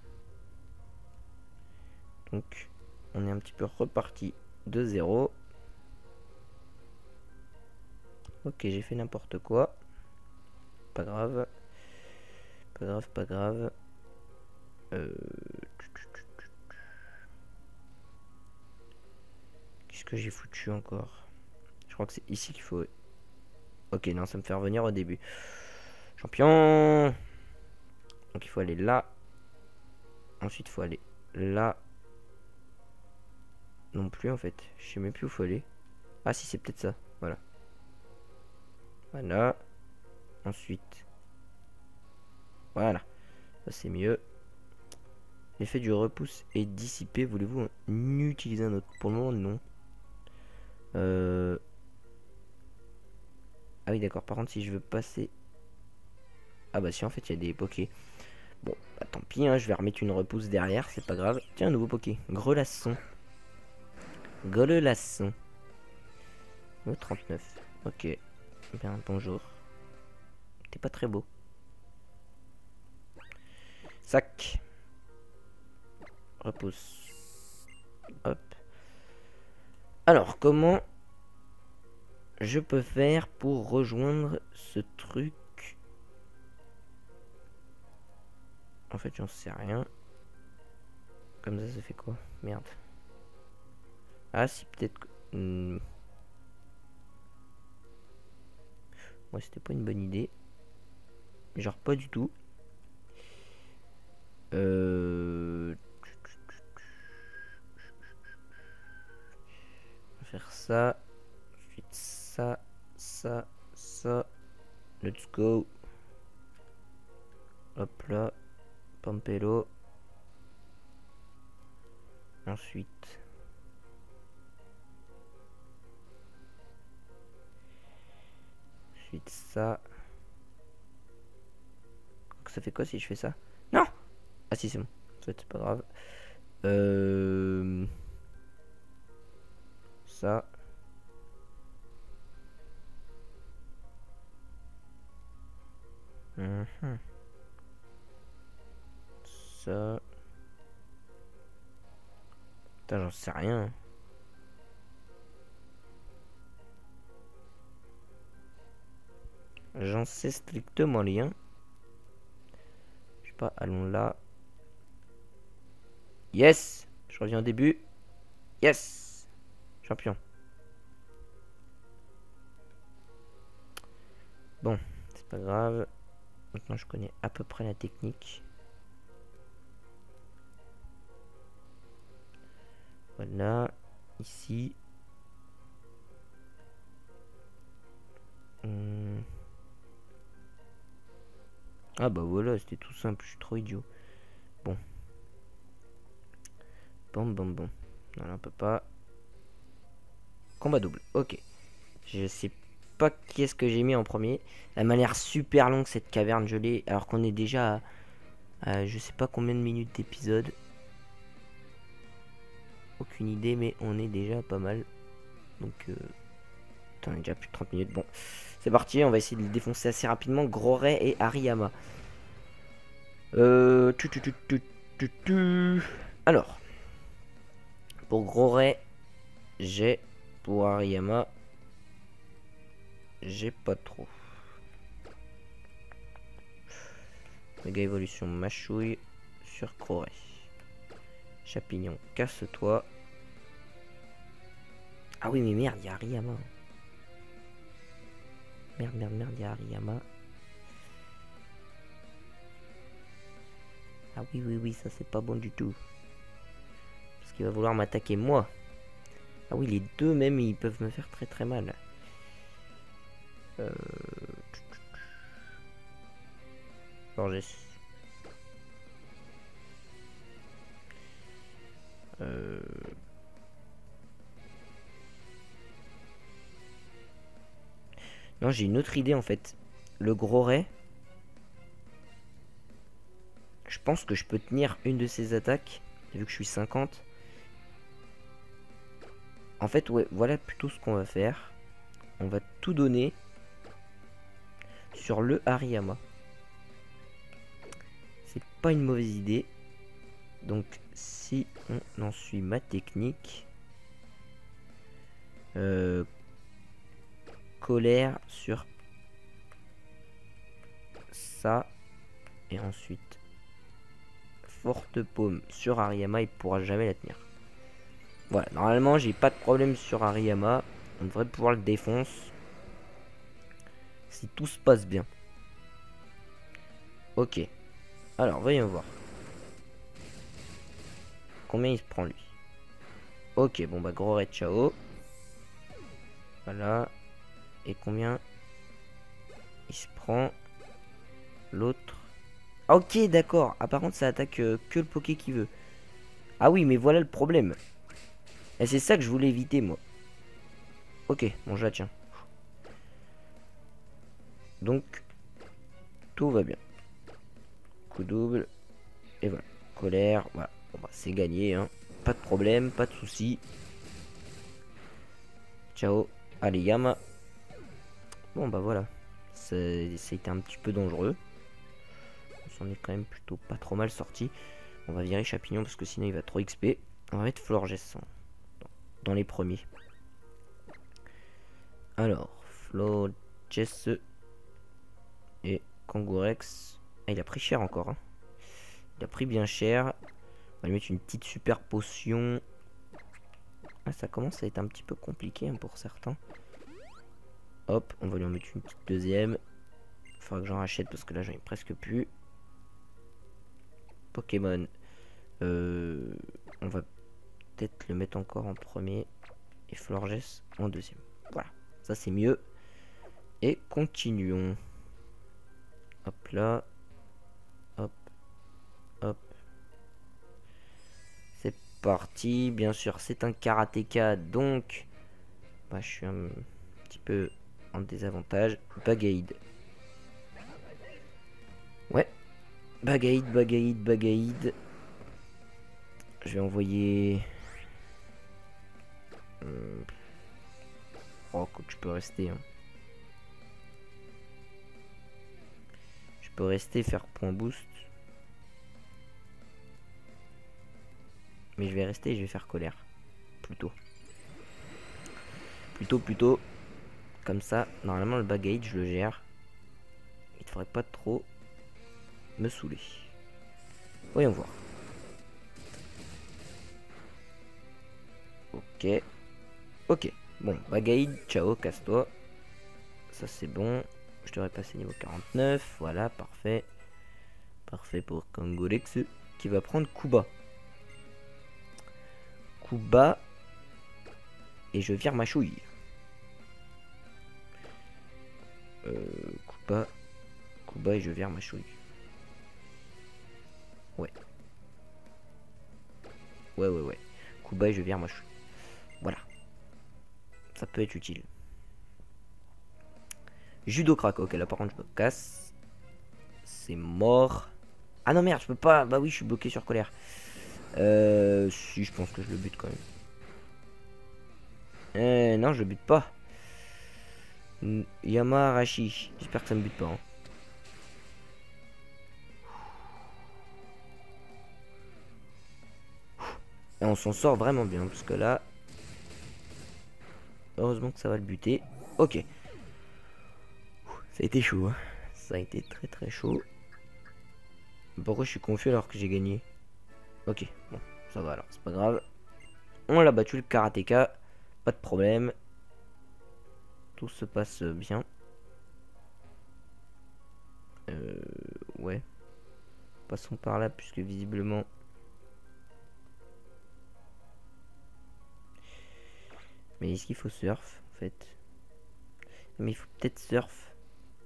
A: Donc, on est un petit peu reparti de zéro. Ok, j'ai fait n'importe quoi. Pas grave. Pas grave, pas grave. Euh... Qu'est-ce que j'ai foutu encore? Je crois que c'est ici qu'il faut... Ok, non, ça me fait revenir au début. Champion. Donc il faut aller là. Ensuite, il faut aller là. Non plus, en fait. Je sais même plus où il faut aller. Ah si, c'est peut-être ça. Voilà. Voilà. Ensuite. Voilà. Ça c'est mieux. L'effet du repousse est dissipé. Voulez-vous en utiliser un autre? Pour le moment, non. Euh... Ah oui, d'accord. Par contre, si je veux passer... Ah bah si, en fait, il y a des pokés. Bon, bah tant pis, hein, je vais remettre une repousse derrière, c'est pas grave. Tiens, un nouveau poké. Grelasson. Grelasson. Oh, trente-neuf. Ok. Bien, bonjour. T'es pas très beau. Sac. Repousse. Hop. Alors, comment je peux faire pour rejoindre ce truc? En fait, j'en sais rien. Comme ça, ça fait quoi? Merde. Ah, si, peut-être que... Hmm. Moi, c'était pas une bonne idée. Genre, pas du tout. Euh... On va faire ça. Ensuite, ça, ça, ça. Let's go. Hop là. Pampelo. Ensuite. Ensuite, ça. Ça fait quoi si je fais ça? Non! Ah si, c'est bon. En fait, c'est pas grave. Euh... Ça. Mmh. Ça. Putain, j'en sais rien. J'en sais strictement rien. Je sais pas, allons là. Yes! Je reviens au début. Yes! Champion. Bon, c'est pas grave. Maintenant, je connais à peu près la technique. Voilà. Ici. Hum. Ah bah voilà, c'était tout simple. Je suis trop idiot. Bon. Bon, bon, bon. Non, là, on peut pas. Combat double. Ok. Je sais pas qui est-ce que j'ai mis en premier. Elle m'a l'air super longue cette caverne gelée. Alors qu'on est déjà à, à je sais pas combien de minutes d'épisode. Aucune idée, mais on est déjà pas mal. Donc, euh... Putain, on est déjà plus de trente minutes. Bon, c'est parti. On va essayer de le défoncer assez rapidement. Groray et Hariyama. Euh... Tu, tu, tu, tu, tu, tu. Alors. Pour Groray, j'ai. Pour Hariyama, j'ai pas trop. Méga évolution mâchouille sur Groray. Chapignon, casse-toi. Ah oui, mais merde, il y a Hariyama. Merde, merde, merde, il y a Hariyama. Ah oui, oui, oui, ça c'est pas bon du tout. Parce qu'il va vouloir m'attaquer moi. Ah oui, les deux même, ils peuvent me faire très très mal. Euh... Borges. Euh... Non, j'ai une autre idée en fait. Le Groray. Je pense que je peux tenir une de ses attaques. Vu que je suis cinquante. En fait, ouais, voilà plutôt ce qu'on va faire. On va tout donner sur le Hariyama. C'est pas une mauvaise idée. Donc, si on en suit ma technique, euh, colère sur ça, et ensuite forte paume sur Hariyama, il pourra jamais la tenir. Voilà, normalement, j'ai pas de problème sur Hariyama. On devrait pouvoir le défoncer si tout se passe bien. Ok. Alors, voyons voir. Combien il se prend lui? Ok, bon bah gros red ciao. Voilà. Et combien il se prend l'autre? Ok, d'accord. Ah, par contre, ça attaque euh, que le Poké qui veut. Ah oui, mais voilà le problème. Et c'est ça que je voulais éviter, moi. Ok, bon, je la tiens. Donc, tout va bien. Coup double. Et voilà. Colère. Voilà. Bon, bah, c'est gagné, hein. Pas de problème, pas de soucis. Ciao. Allez, Yama. Bon, bah voilà. C'était un petit peu dangereux. On s'en est quand même plutôt pas trop mal sorti. On va virer Champignon parce que sinon il va trop X P. On va mettre Florges dans les premiers. Alors, Florges et Kangourex. Ah, il a pris cher encore. Hein. Il a pris bien cher. On va lui mettre une petite super potion. Ah, ça commence à être un petit peu compliqué hein, pour certains. Hop, on va lui en mettre une petite deuxième. Il faudra que j'en rachète parce que là j'en ai presque plus. Pokémon. Euh, on va peut-être le mettre encore en premier. Et Florges en deuxième. Voilà, ça c'est mieux. Et continuons. Hop là. Hop. Hop. C'est parti. Bien sûr, c'est un karatéka. Donc, bah, je suis un petit peu en désavantage. Bagaïd. Ouais. Bagaïd, Bagaïd, Bagaïd. Je vais envoyer... Hum. Oh, que tu peux rester. Hein. Je peux rester, faire point boost. Mais je vais rester et je vais faire colère. Plutôt. Plutôt, plutôt. Comme ça, normalement le Bagaïd, je le gère. Il ne faudrait pas trop me saouler. Voyons voir. Ok. Ok. Bon, Bagaïd, ciao, casse-toi. Ça c'est bon. Je devrais passer niveau quarante-neuf. Voilà, parfait. Parfait pour Kangourex qui va prendre Kuba. Kuba. Et je vire ma chouille. Euh, Kuba. Kuba et je vire ma chouille. Ouais. Ouais, ouais, ouais. Kuba et je vire ma chouille. Voilà. Ça peut être utile. Judo crack. Ok, là par contre je me casse. C'est mort. Ah non merde, je peux pas. Bah oui, je suis bloqué sur colère. Euh, si, je pense que je le bute quand même. Euh, non, je le bute pas. Yama Arashi. J'espère que ça me bute pas. Hein. Et on s'en sort vraiment bien. Parce que là... Heureusement que ça va le buter. Ok. Ça a été chaud. Hein. Ça a été très très chaud. Pourquoi je suis confus alors que j'ai gagné? Ok, bon, ça va alors. C'est pas grave. On l'a battu le karatéka. Pas de problème. Tout se passe bien. Euh, ouais. Passons par là puisque visiblement... Mais est-ce qu'il faut surf en fait? Mais il faut peut-être surf.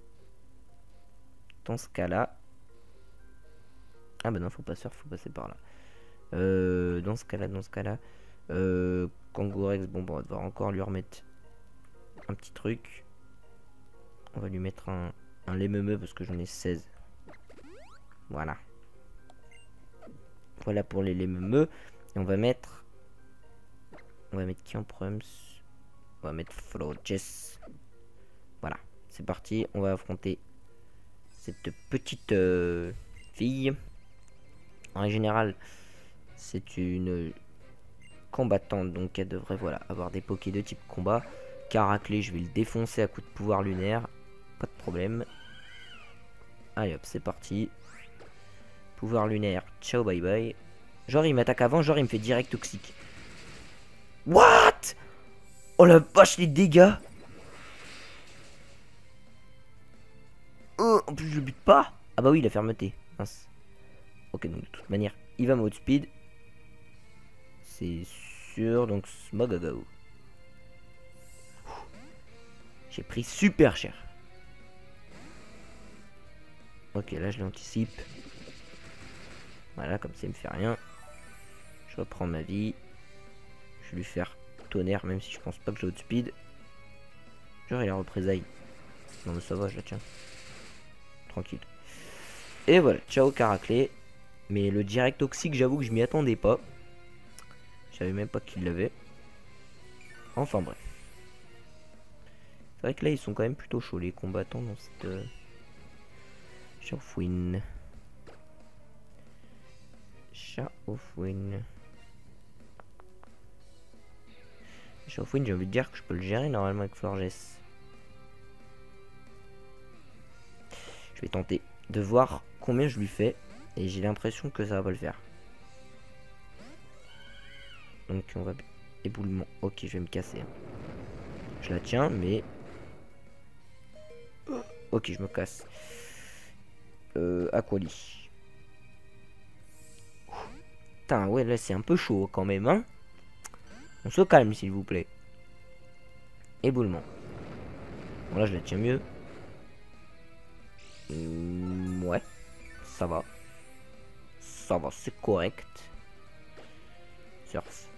A: Dans ce cas-là... Ah bah non, faut pas surf, faut passer par là. Euh, dans ce cas-là, dans ce cas-là... Euh, Kangourex, bon, bon, on va devoir encore lui remettre un petit truc. On va lui mettre un, un lémemeu parce que j'en ai seize. Voilà. Voilà pour les lémemeux. Et on va mettre... On va mettre qui en prums? On va mettre Florges. Voilà. C'est parti. On va affronter cette petite euh, fille. En général, c'est une combattante. Donc elle devrait voilà, avoir des pokés de type combat. Caraclé, je vais le défoncer à coup de pouvoir lunaire. Pas de problème. Allez hop, c'est parti. Pouvoir lunaire. Ciao, bye bye. Genre il m'attaque avant, genre il me fait direct toxique. What? Oh la vache, les dégâts. Oh, en plus je le bute pas. Ah bah oui, la fermeté. Mince. Ok, donc de toute manière, il va mode speed. C'est sûr, donc Smogagao. J'ai pris super cher. Ok, là je l'anticipe. Voilà, comme ça il me fait rien. Je reprends ma vie. Je vais lui faire tonnerre, même si je pense pas que j'ai autre speed. Genre il a représailles. Non mais ça va, je la tiens. Tranquille. Et voilà, ciao Caraclé. Mais le direct toxique, j'avoue que je m'y attendais pas. Je savais même pas qu'il l'avait. Enfin bref. C'est vrai que là ils sont quand même plutôt chauds les combattants dans cette... Euh... Chaofouine. Chaofouine. Chaofouine, j'ai envie de dire que je peux le gérer normalement avec Florges. Je vais tenter de voir combien je lui fais. Et j'ai l'impression que ça va pas le faire. Donc on va... Éboulement. Ok, je vais me casser. Je la tiens, mais... Ok, je me casse. Euh, Aquali. Putain, ouais, là c'est un peu chaud quand même, hein. On se calme, s'il vous plaît. Éboulement. Bon, là je la tiens mieux. Mmh, ouais, ça va. Ça va, c'est correct. Surf.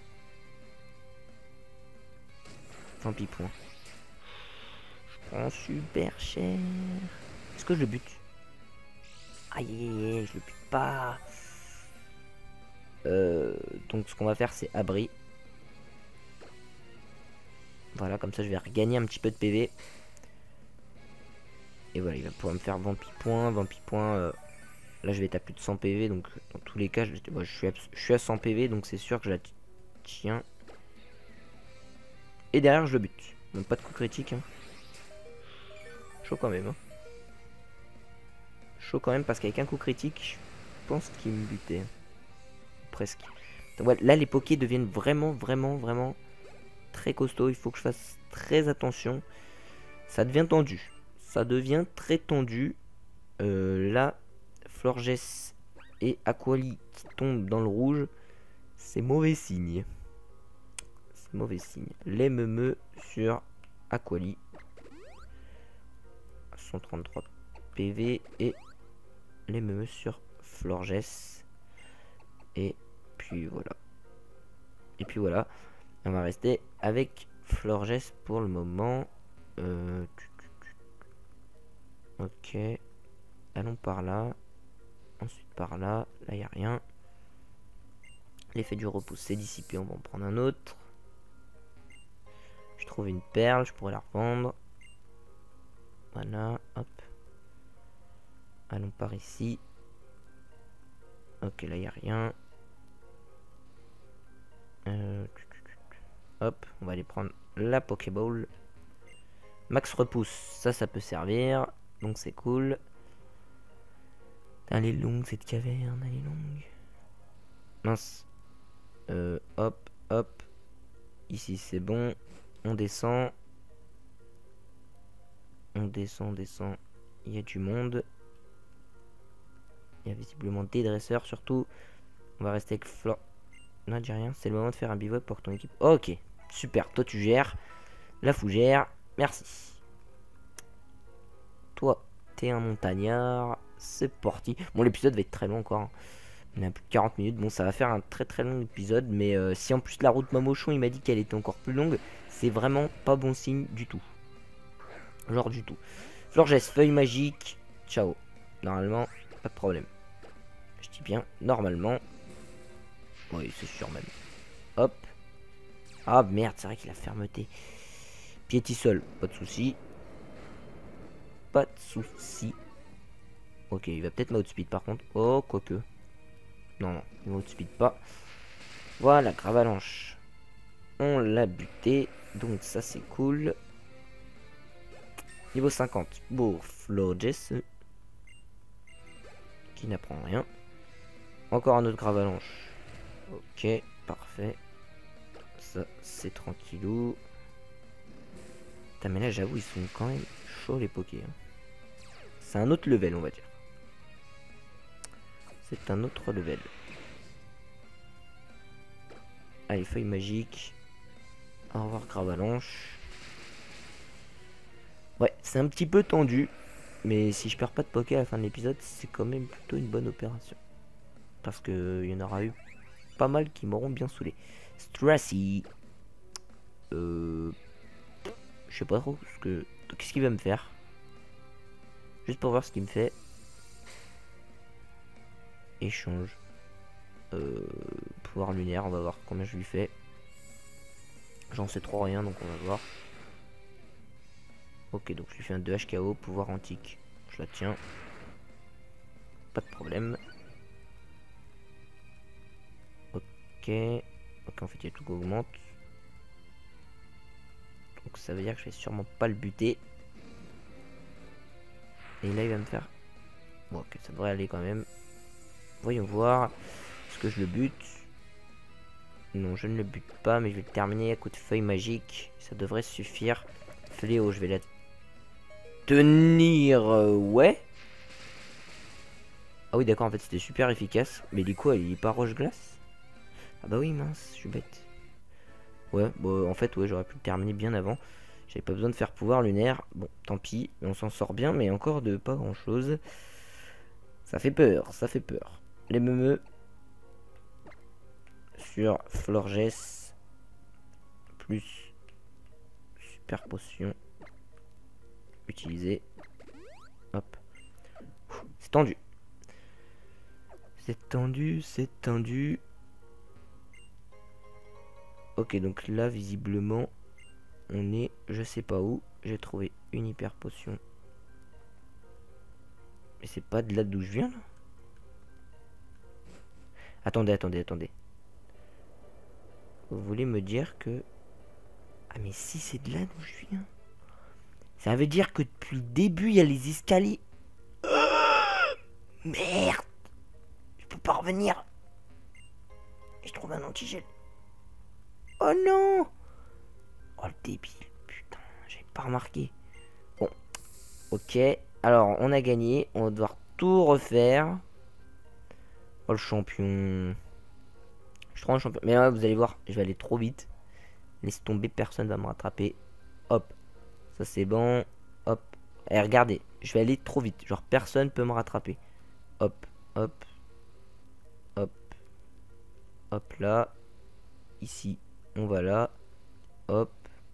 A: Tant pis point. Je prends super cher. Est-ce que je le bute? Aïe, aïe, aïe, je le bute pas. Euh, donc ce qu'on va faire c'est abri. Voilà, comme ça je vais regagner un petit peu de P V. Et voilà, il va pouvoir me faire vampi point, vampi point. Euh, là je vais être à plus de cent P V, donc dans tous les cas je, bon, je, suis, à, je suis à cent P V, donc c'est sûr que je la tiens. Et derrière je le bute. Donc pas de coup critique. Hein. Chaud quand même. Hein. Chaud quand même parce qu'avec un coup critique, je pense qu'il me butait. Presque. Donc, voilà, là les pokés deviennent vraiment, vraiment, vraiment très costauds. Il faut que je fasse très attention. Ça devient tendu. Ça devient très tendu. Euh, là, Florges et Aquali qui tombent dans le rouge. C'est mauvais signe. C'est mauvais signe. Les meumeux sur Aquali. cent trente-trois P V. Et les meumeux sur Florges. Et puis voilà. Et puis voilà. On va rester avec Florges pour le moment. Euh... Ok. Allons par là. Ensuite par là. Là, il n'y a rien. L'effet du repousse s'est dissipé. On va en prendre un autre. Je trouve une perle. Je pourrais la revendre. Voilà. Hop. Allons par ici. Ok, là, il n'y a rien. Euh... Hop. On va aller prendre la Pokéball. Max repousse. Ça, ça peut servir. Donc, c'est cool. Elle est longue cette caverne, elle est longue. Mince. Euh, hop, hop. Ici c'est bon. On descend. On descend, on descend. Il y a du monde. Il y a visiblement des dresseurs surtout. On va rester avec Flor. Non, j'ai rien. C'est le moment de faire un bivouac pour ton équipe. Ok, super. Toi tu gères. La fougère. Merci. Toi, t'es un montagnard. C'est parti. Bon, l'épisode va être très long encore. Hein. On a plus de quarante minutes. Bon, ça va faire un très très long épisode. Mais euh, si en plus la route Mamochon, il m'a dit qu'elle était encore plus longue, c'est vraiment pas bon signe du tout. Genre du tout. Florges, feuille magique. Ciao. Normalement, pas de problème. Je dis bien, normalement. Oui, c'est sûr même. Hop. Ah merde, c'est vrai qu'il a fermeté. Piétisol, pas de souci. Pas de souci. Ok, il va peut-être m'outspeed par contre. Oh, quoique. Non, non, il m'outspeed pas. Voilà, Gravalanche. On l'a buté. Donc ça, c'est cool. Niveau cinquante. Pour Florges. Qui n'apprend rien. Encore un autre Gravalanche. Ok, parfait. Ça, c'est tranquillou. Putain, mais là, j'avoue, ils sont quand même chauds, les pokés. Hein. C'est un autre level, on va dire. C'est un autre level. Allez, feuille magique. Au revoir, Gravalanche. Ouais, c'est un petit peu tendu. Mais si je perds pas de poké à la fin de l'épisode, c'est quand même plutôt une bonne opération. Parce que il y en aura eu pas mal qui m'auront bien saoulé. Stressy. Euh... Je sais pas trop ce que... Qu'est-ce qu'il va me faire? Juste pour voir ce qu'il me fait. Échange. Euh... Pouvoir lunaire, on va voir combien je lui fais. J'en sais trop rien, donc on va voir. Ok, donc je lui fais un deux H K O, pouvoir antique. Je la tiens. Pas de problème. Ok. Ok, en fait, il y a tout qui augmente. Donc ça veut dire que je vais sûrement pas le buter. Et là, il va me faire... Bon, ok, ça devrait aller quand même. Voyons voir. Est-ce que je le bute? Non, je ne le bute pas, mais je vais le terminer à coup de feuille magique. Ça devrait suffire. Fléau, je vais la tenir. Euh, ouais. Ah oui, d'accord, en fait, c'était super efficace. Mais du coup, elle est pas roche-glace? Ah bah oui, mince, je suis bête. Ouais, bon, en fait, ouais, j'aurais pu le terminer bien avant. J'avais pas besoin de faire pouvoir lunaire. Bon, tant pis, on s'en sort bien, mais encore de pas grand-chose. Ça fait peur, ça fait peur. Les meumeux sur Florges plus super potion utilisée. Hop, c'est tendu. C'est tendu, c'est tendu. Ok, donc là, visiblement, on est, je sais pas où. J'ai trouvé une hyper potion. Mais c'est pas de là d'où je viens, là. Attendez, attendez, attendez. Vous voulez me dire que... Ah, mais si c'est de là d'où je viens. Ça veut dire que depuis le début, il y a les escaliers. Merde. Je peux pas revenir. Je trouve un antigel. Oh non. Oh le débile. Putain, j'avais pas remarqué. Bon. Ok. Alors, on a gagné. On va devoir tout refaire. Oh le champion. Je suis trop un champion. Mais là, vous allez voir, je vais aller trop vite. Laisse tomber, personne va me rattraper. Hop. Ça c'est bon. Hop. Et regardez, je vais aller trop vite. Genre, personne peut me rattraper. Hop, hop. Hop. Hop là. Ici. On va là. Hop.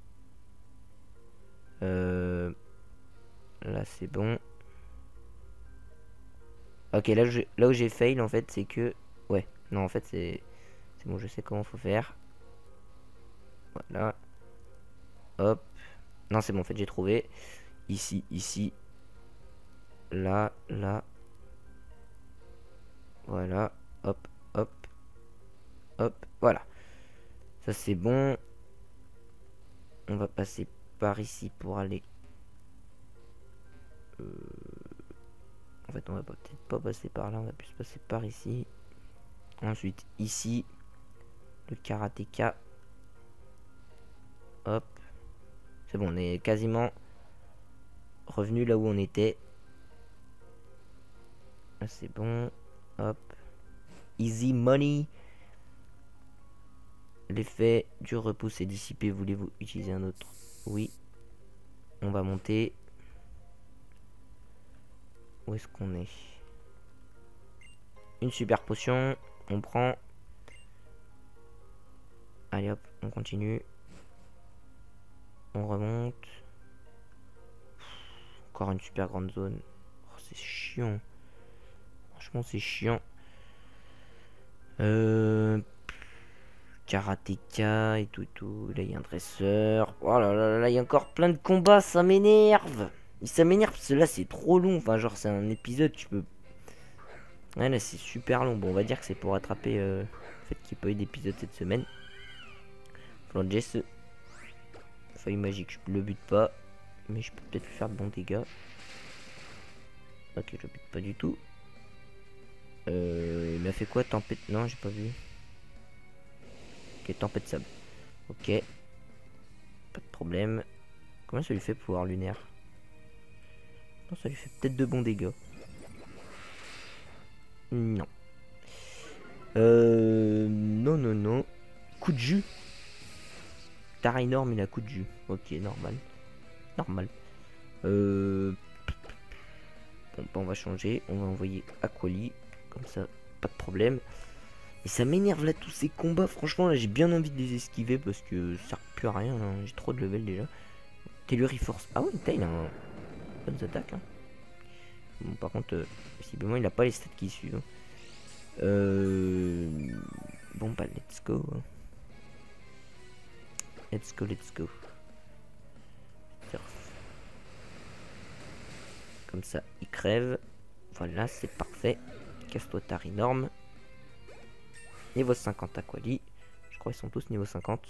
A: Euh... Là c'est bon. Ok, là, je... là où j'ai fail en fait, c'est que... Ouais, non en fait c'est... C'est bon, je sais comment faut faire. Voilà. Hop. Non, c'est bon, en fait, j'ai trouvé. Ici, ici. Là, là. Voilà. Hop, hop. Hop. Voilà. Ça, c'est bon. On va passer par ici pour aller... Euh... En fait, on va peut-être pas passer par là. On va plus passer par ici. Ensuite, ici. Le karatéka. Hop. C'est bon, on est quasiment revenu là où on était. Là, c'est bon. Hop. Easy money. L'effet du repousse est dissipé. Voulez-vous utiliser un autre? Oui. On va monter. Où est-ce qu'on est? Une super potion. On prend. Allez hop, on continue. On remonte. Encore une super grande zone. Oh, c'est chiant. Franchement, c'est chiant. Euh... Karatéka et tout, tout. Là, il y a un dresseur. Oh là là là, il y a encore plein de combats. Ça m'énerve. Ça m'énerve parce que là, c'est trop long. Enfin, genre, c'est un épisode. Tu peux... Ouais, là, c'est super long. Bon, on va dire que c'est pour rattraper euh, le fait qu'il n'y ait pas eu d'épisode cette semaine. Flanges. Feuille magique, je le bute pas. Mais je peux peut-être lui faire de bons dégâts. Ok, je le bute pas du tout. Euh, il m'a fait quoi? Tempête? Non, j'ai pas vu. Ok, tempête de sable. Ok. Pas de problème. Comment ça lui fait pouvoir lunaire? Non, ça lui fait peut-être de bons dégâts. Non. Euh... Non, non, non. Coup de jus. Tara énorme, il a coup de jus. Ok, normal. Normal. Euh... Bon, bah, on va changer. On va envoyer Aquali. Comme ça, pas de problème. Et ça m'énerve là tous ces combats, franchement là j'ai bien envie de les esquiver parce que ça sert plus à rien, hein. J'ai trop de level déjà. Telluri force. Ah ouais, il a un... bonnes attaques. Hein. Bon, par contre, euh, visiblement il a pas les stats qui suivent. Hein. Euh... Bon bah let's go. Hein. Let's go, let's go. Comme ça, il crève. Voilà, c'est parfait. Casse-toi ta énorme. Niveau cinquante Aquali. Je crois qu'ils sont tous niveau cinquante.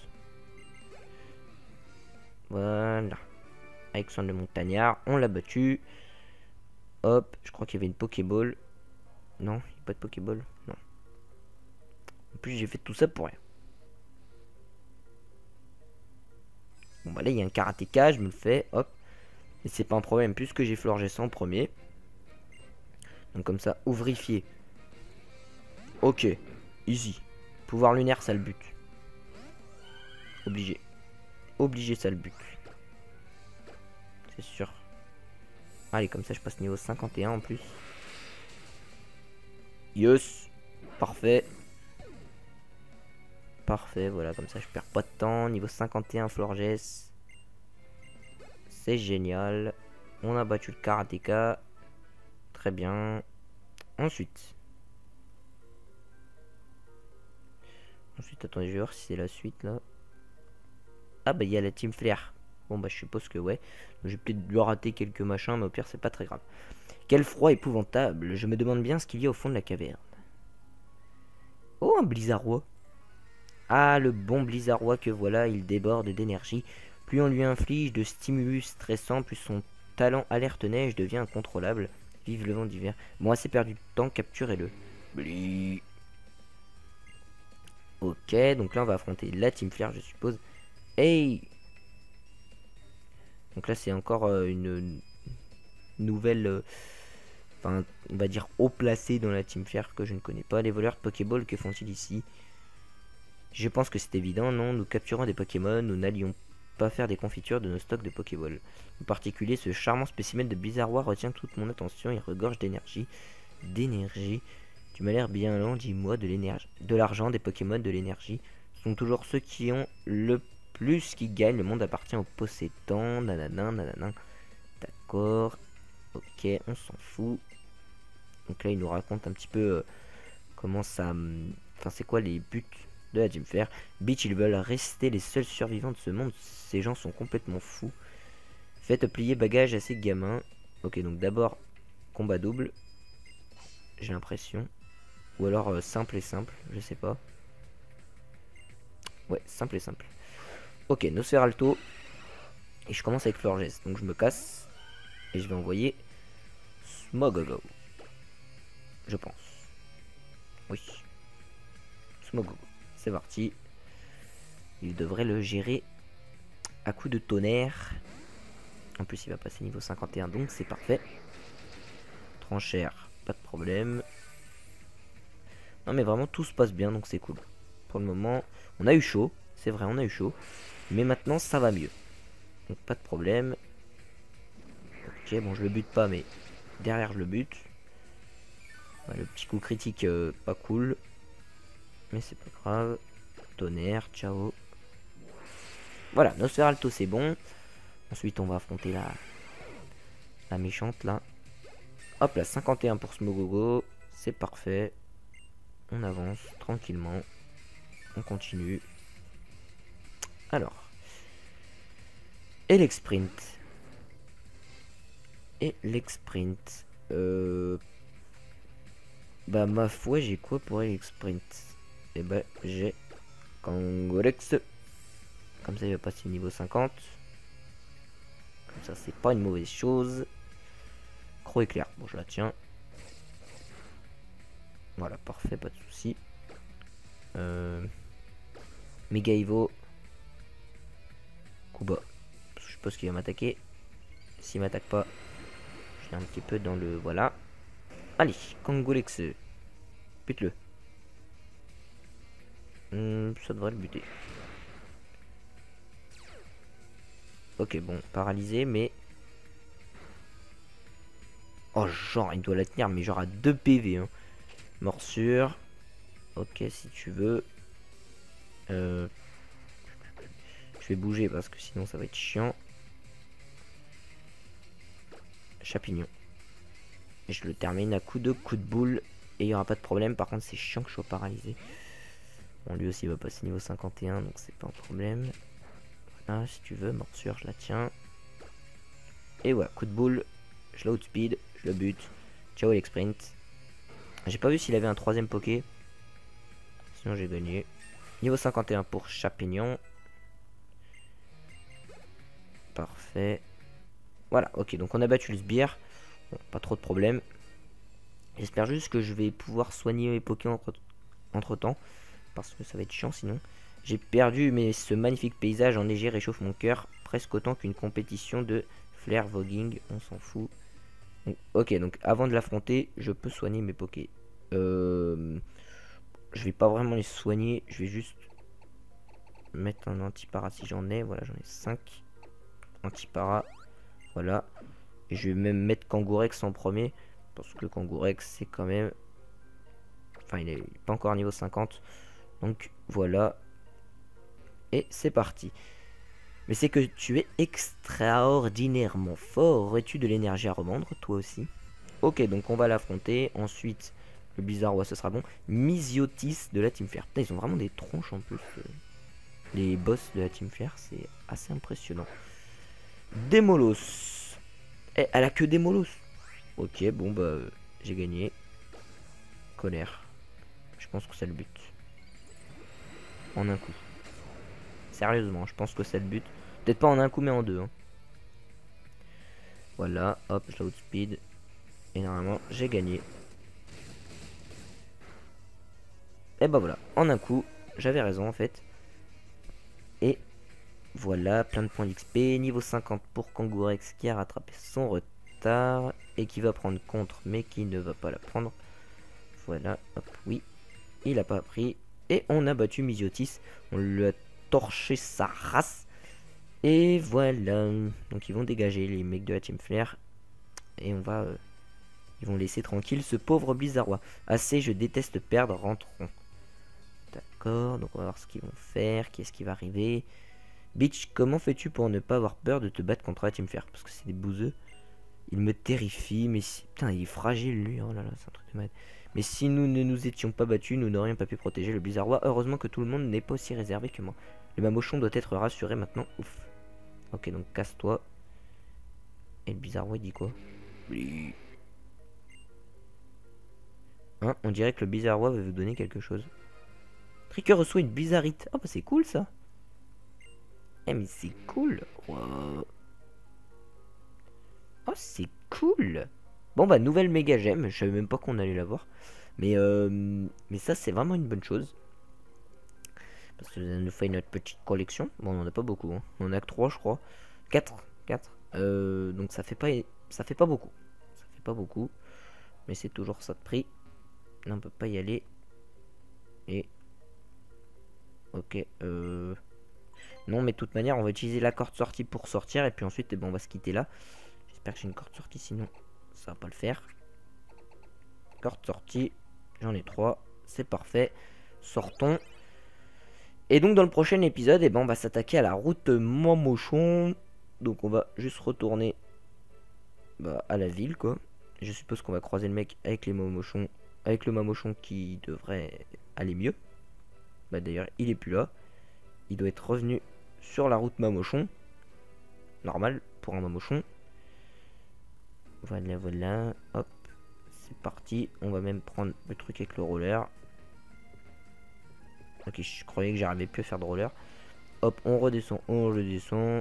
A: Voilà. Alexandre le Montagnard, on l'a battu. Hop, je crois qu'il y avait une Pokéball. Non, il n'y a pas de Pokéball. Non. En plus, j'ai fait tout ça pour rien. Bon, bah là, il y a un karatéka, je me le fais. Hop. Et c'est pas un problème, puisque j'ai Florges en premier. Donc, comme ça, ouvrifier. Ok. Easy. Pouvoir lunaire, ça le but. Obligé. Obligé, ça le but. C'est sûr. Allez, comme ça, je passe niveau cinquante et un en plus. Yes. Parfait. Parfait, voilà, comme ça, je perds pas de temps. Niveau cinquante et un, Florges. C'est génial. On a battu le karatéka. Très bien. Ensuite. Ensuite, attendez, je vais voir si c'est la suite, là. Ah, bah, il y a la Team Flair. Bon, bah, je suppose que ouais. J'ai peut-être dû rater quelques machins, mais au pire, c'est pas très grave. Quel froid épouvantable. Je me demande bien ce qu'il y a au fond de la caverne. Oh, un blizzardois. Ah, le bon blizzardois que voilà, il déborde d'énergie. Plus on lui inflige de stimulus stressant, plus son talent alerte neige devient incontrôlable. Vive le vent d'hiver. Bon, assez perdu de temps, capturez-le. Bli. Ok, donc là, on va affronter la Team Flair, je suppose. Hey! Donc là, c'est encore euh, une, une nouvelle... Euh, enfin, on va dire haut placé dans la Team Flair que je ne connais pas. Les voleurs de Pokéball, que font-ils ici? Je pense que c'est évident, non? Nous capturons des Pokémon, nous n'allions pas faire des confitures de nos stocks de Pokéball. En particulier, ce charmant spécimen de Blizzardois retient toute mon attention. Il regorge d'énergie. D'énergie. Tu m'as l'air bien lent, dis-moi, de l'énergie. De l'argent, des Pokémon, de l'énergie. Ce sont toujours ceux qui ont le plus qui gagnent. Le monde appartient aux possédants. Nanana, nanana. D'accord. Ok, on s'en fout. Donc là, il nous raconte un petit peu euh, comment ça... Enfin, c'est quoi les buts de la Team Flair. Bitch, ils veulent rester les seuls survivants de ce monde. Ces gens sont complètement fous. Faites plier bagage à ces gamins. Ok, donc d'abord, combat double. J'ai l'impression. Ou alors euh, simple et simple, je sais pas. Ouais, simple et simple. Ok, Nosferalto. Et je commence avec Florges. Donc je me casse. Et je vais envoyer Smogogo. Je pense. Oui. Smogogo. C'est parti. Il devrait le gérer à coup de tonnerre. En plus, il va passer niveau cinquante et un, donc c'est parfait. Tranchère, pas de problème. Non, mais vraiment, tout se passe bien, donc c'est cool. Pour le moment, on a eu chaud. C'est vrai, on a eu chaud. Mais maintenant, ça va mieux. Donc, pas de problème. Ok, bon, je le bute pas, mais derrière, je le bute. Ouais, le petit coup critique, euh, pas cool. Mais c'est pas grave. Tonnerre, ciao. Voilà, Nosferalto, c'est bon. Ensuite, on va affronter la, la méchante, là. Hop là, cinquante et un pour Smogogo. C'est parfait. On avance tranquillement. On continue. Alors. Et l'exprint. Et l'exprint. Euh... Bah, ma foi, j'ai quoi pour l'exprint? Et bah, j'ai Kangorex. Comme ça, il va passer niveau cinquante. Comme ça, c'est pas une mauvaise chose. Croc éclair. Bon, je la tiens. Voilà, parfait, pas de soucis. Euh... Mega Evo. Coup bas. Je suppose qu'il va m'attaquer. S'il m'attaque pas, je suis un petit peu dans le... Voilà. Allez, Kangolex. Bute-le. Hum, ça devrait le buter. Ok, bon, paralysé, mais... Oh, genre, il doit la tenir, mais genre à deux P V. Hein. Morsure. Ok, si tu veux. Euh, je vais bouger parce que sinon ça va être chiant. Champignon. Et je le termine à coup de coup de boule. Et il n'y aura pas de problème. Par contre, c'est chiant que je sois paralysé. Bon, lui aussi il va passer niveau cinquante et un, donc c'est pas un problème. Voilà, si tu veux, morsure, je la tiens. Et voilà, coup de boule. Je la outspeed, je le bute. Ciao, el sprint. J'ai pas vu s'il avait un troisième poké. Sinon j'ai gagné. Niveau cinquante et un pour Champignon. Parfait. Voilà, ok, donc on a battu le sbire. Bon, pas trop de problème. J'espère juste que je vais pouvoir soigner mes pokés entre, entre temps. Parce que ça va être chiant sinon. J'ai perdu, mais ce magnifique paysage enneigé réchauffe mon cœur. Presque autant qu'une compétition de flair voguing. On s'en fout. Donc, ok, donc avant de l'affronter, je peux soigner mes pokés. Euh, je vais pas vraiment les soigner. Je vais juste mettre un anti-para si j'en ai. Voilà, j'en ai cinq. Anti-para. Voilà. Et je vais même mettre Kangourex en premier. Parce que Kangourex, c'est quand même... Enfin, il est pas encore niveau cinquante. Donc, voilà. Et c'est parti. Mais c'est que tu es extraordinairement fort. Aurais-tu de l'énergie à revendre, toi aussi? Ok, donc on va l'affronter. Ensuite, le Bizarrois, ce sera bon. Misiotis de la Team Flair. Putain, ils ont vraiment des tronches en plus. Euh, les boss de la Team Flair, c'est assez impressionnant. Démolos. Eh, elle a que Démolos. Ok, bon, bah, euh, j'ai gagné. Colère. Je pense que c'est le but. En un coup. Sérieusement, je pense que c'est le but. Peut-être pas en un coup, mais en deux. Hein. Voilà, hop, je la outspeed. Et normalement, j'ai gagné. Et bah voilà, en un coup, j'avais raison en fait. Et voilà, plein de points d'X P. Niveau cinquante pour Kangourex qui a rattrapé son retard. Et qui va prendre contre, mais qui ne va pas la prendre. Voilà, hop, oui. Il a pas pris. Et on a battu Misiotis. On lui a torché sa race. Et voilà. Donc ils vont dégager les mecs de la Team Flair. Et on va... Euh, ils vont laisser tranquille ce pauvre Blizzardois. Assez, je déteste perdre, rentrons. D'accord, donc on va voir ce qu'ils vont faire. Qui est-ce qui va arriver? Bitch, comment fais-tu pour ne pas avoir peur de te battre contre la Team Flair? Parce que c'est des bouseux. Il me terrifie, mais si... Putain, il est fragile lui, oh là là, c'est un truc de malade. Mais si nous ne nous étions pas battus, nous n'aurions pas pu protéger le Blizzardois. Heureusement que tout le monde n'est pas aussi réservé que moi. Le Mamochon doit être rassuré maintenant, ouf. Ok, donc casse-toi. Et le Blizzardois il dit quoi? Hein, on dirait que le Blizzardois va vous donner quelque chose. Tricker reçoit une bizarrite. Oh bah c'est cool ça. Eh mais c'est cool. Wow. Oh c'est cool. Bon bah nouvelle méga gemme. Je savais même pas qu'on allait l'avoir. Mais euh, mais ça c'est vraiment une bonne chose. Parce que ça nous fait notre petite collection. Bon on en a pas beaucoup. Hein. On en a que trois je crois. quatre. quatre. Euh, donc ça fait pas ça fait pas beaucoup. Ça fait pas beaucoup. Mais c'est toujours ça de prix. Là on peut pas y aller. Et ok. Euh... Non mais de toute manière on va utiliser la corde sortie pour sortir. Et puis ensuite eh ben, on va se quitter là. J'espère que j'ai une corde sortie, sinon ça va pas le faire. Corde sortie, j'en ai trois, c'est parfait. Sortons. Et donc dans le prochain épisode, eh ben, on va s'attaquer à la route Mamochon. Donc on va juste retourner bah, à la ville quoi. Je suppose qu'on va croiser le mec avec les Mamochons, avec le Mamochon qui devrait aller mieux. Bah d'ailleurs il est plus là. Il doit être revenu sur la route Mamochon. Normal pour un Mamochon. Voilà, voilà, hop, c'est parti. On va même prendre le truc avec le roller. Ok, je croyais que j'arrivais plus à faire de roller. Hop, on redescend, on redescend.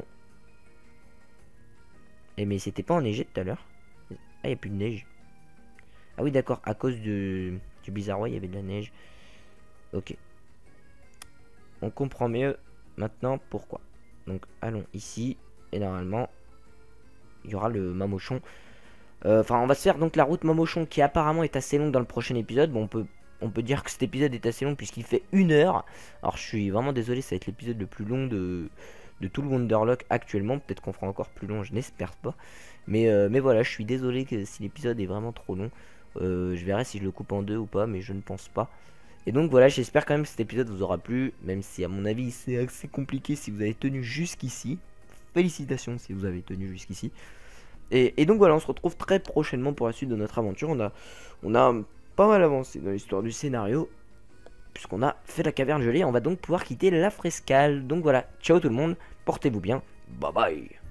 A: Eh mais c'était pas enneigé tout à l'heure. Ah, il n'y a plus de neige. Ah oui, d'accord, à cause de, du Bizarrois, il y avait de la neige. Ok. On comprend mieux maintenant pourquoi. Donc, allons ici. Et normalement, il y aura le Mamochon. Enfin, euh, on va se faire donc la route Mamochon qui apparemment est assez longue dans le prochain épisode. Bon, on peut, on peut dire que cet épisode est assez long puisqu'il fait une heure. Alors, je suis vraiment désolé, ça va être l'épisode le plus long de, de tout le Wonderlock actuellement. Peut-être qu'on fera encore plus long, je n'espère pas. Mais, euh, mais voilà, je suis désolé que si l'épisode est vraiment trop long. Euh, je verrai si je le coupe en deux ou pas, mais je ne pense pas. Et donc voilà, j'espère quand même que cet épisode vous aura plu, même si à mon avis c'est assez compliqué si vous avez tenu jusqu'ici. Félicitations si vous avez tenu jusqu'ici. Et, et donc voilà, on se retrouve très prochainement pour la suite de notre aventure. On a, on a pas mal avancé dans l'histoire du scénario, puisqu'on a fait la caverne gelée. On va donc pouvoir quitter la frescale. Donc voilà, ciao tout le monde, portez-vous bien, bye bye.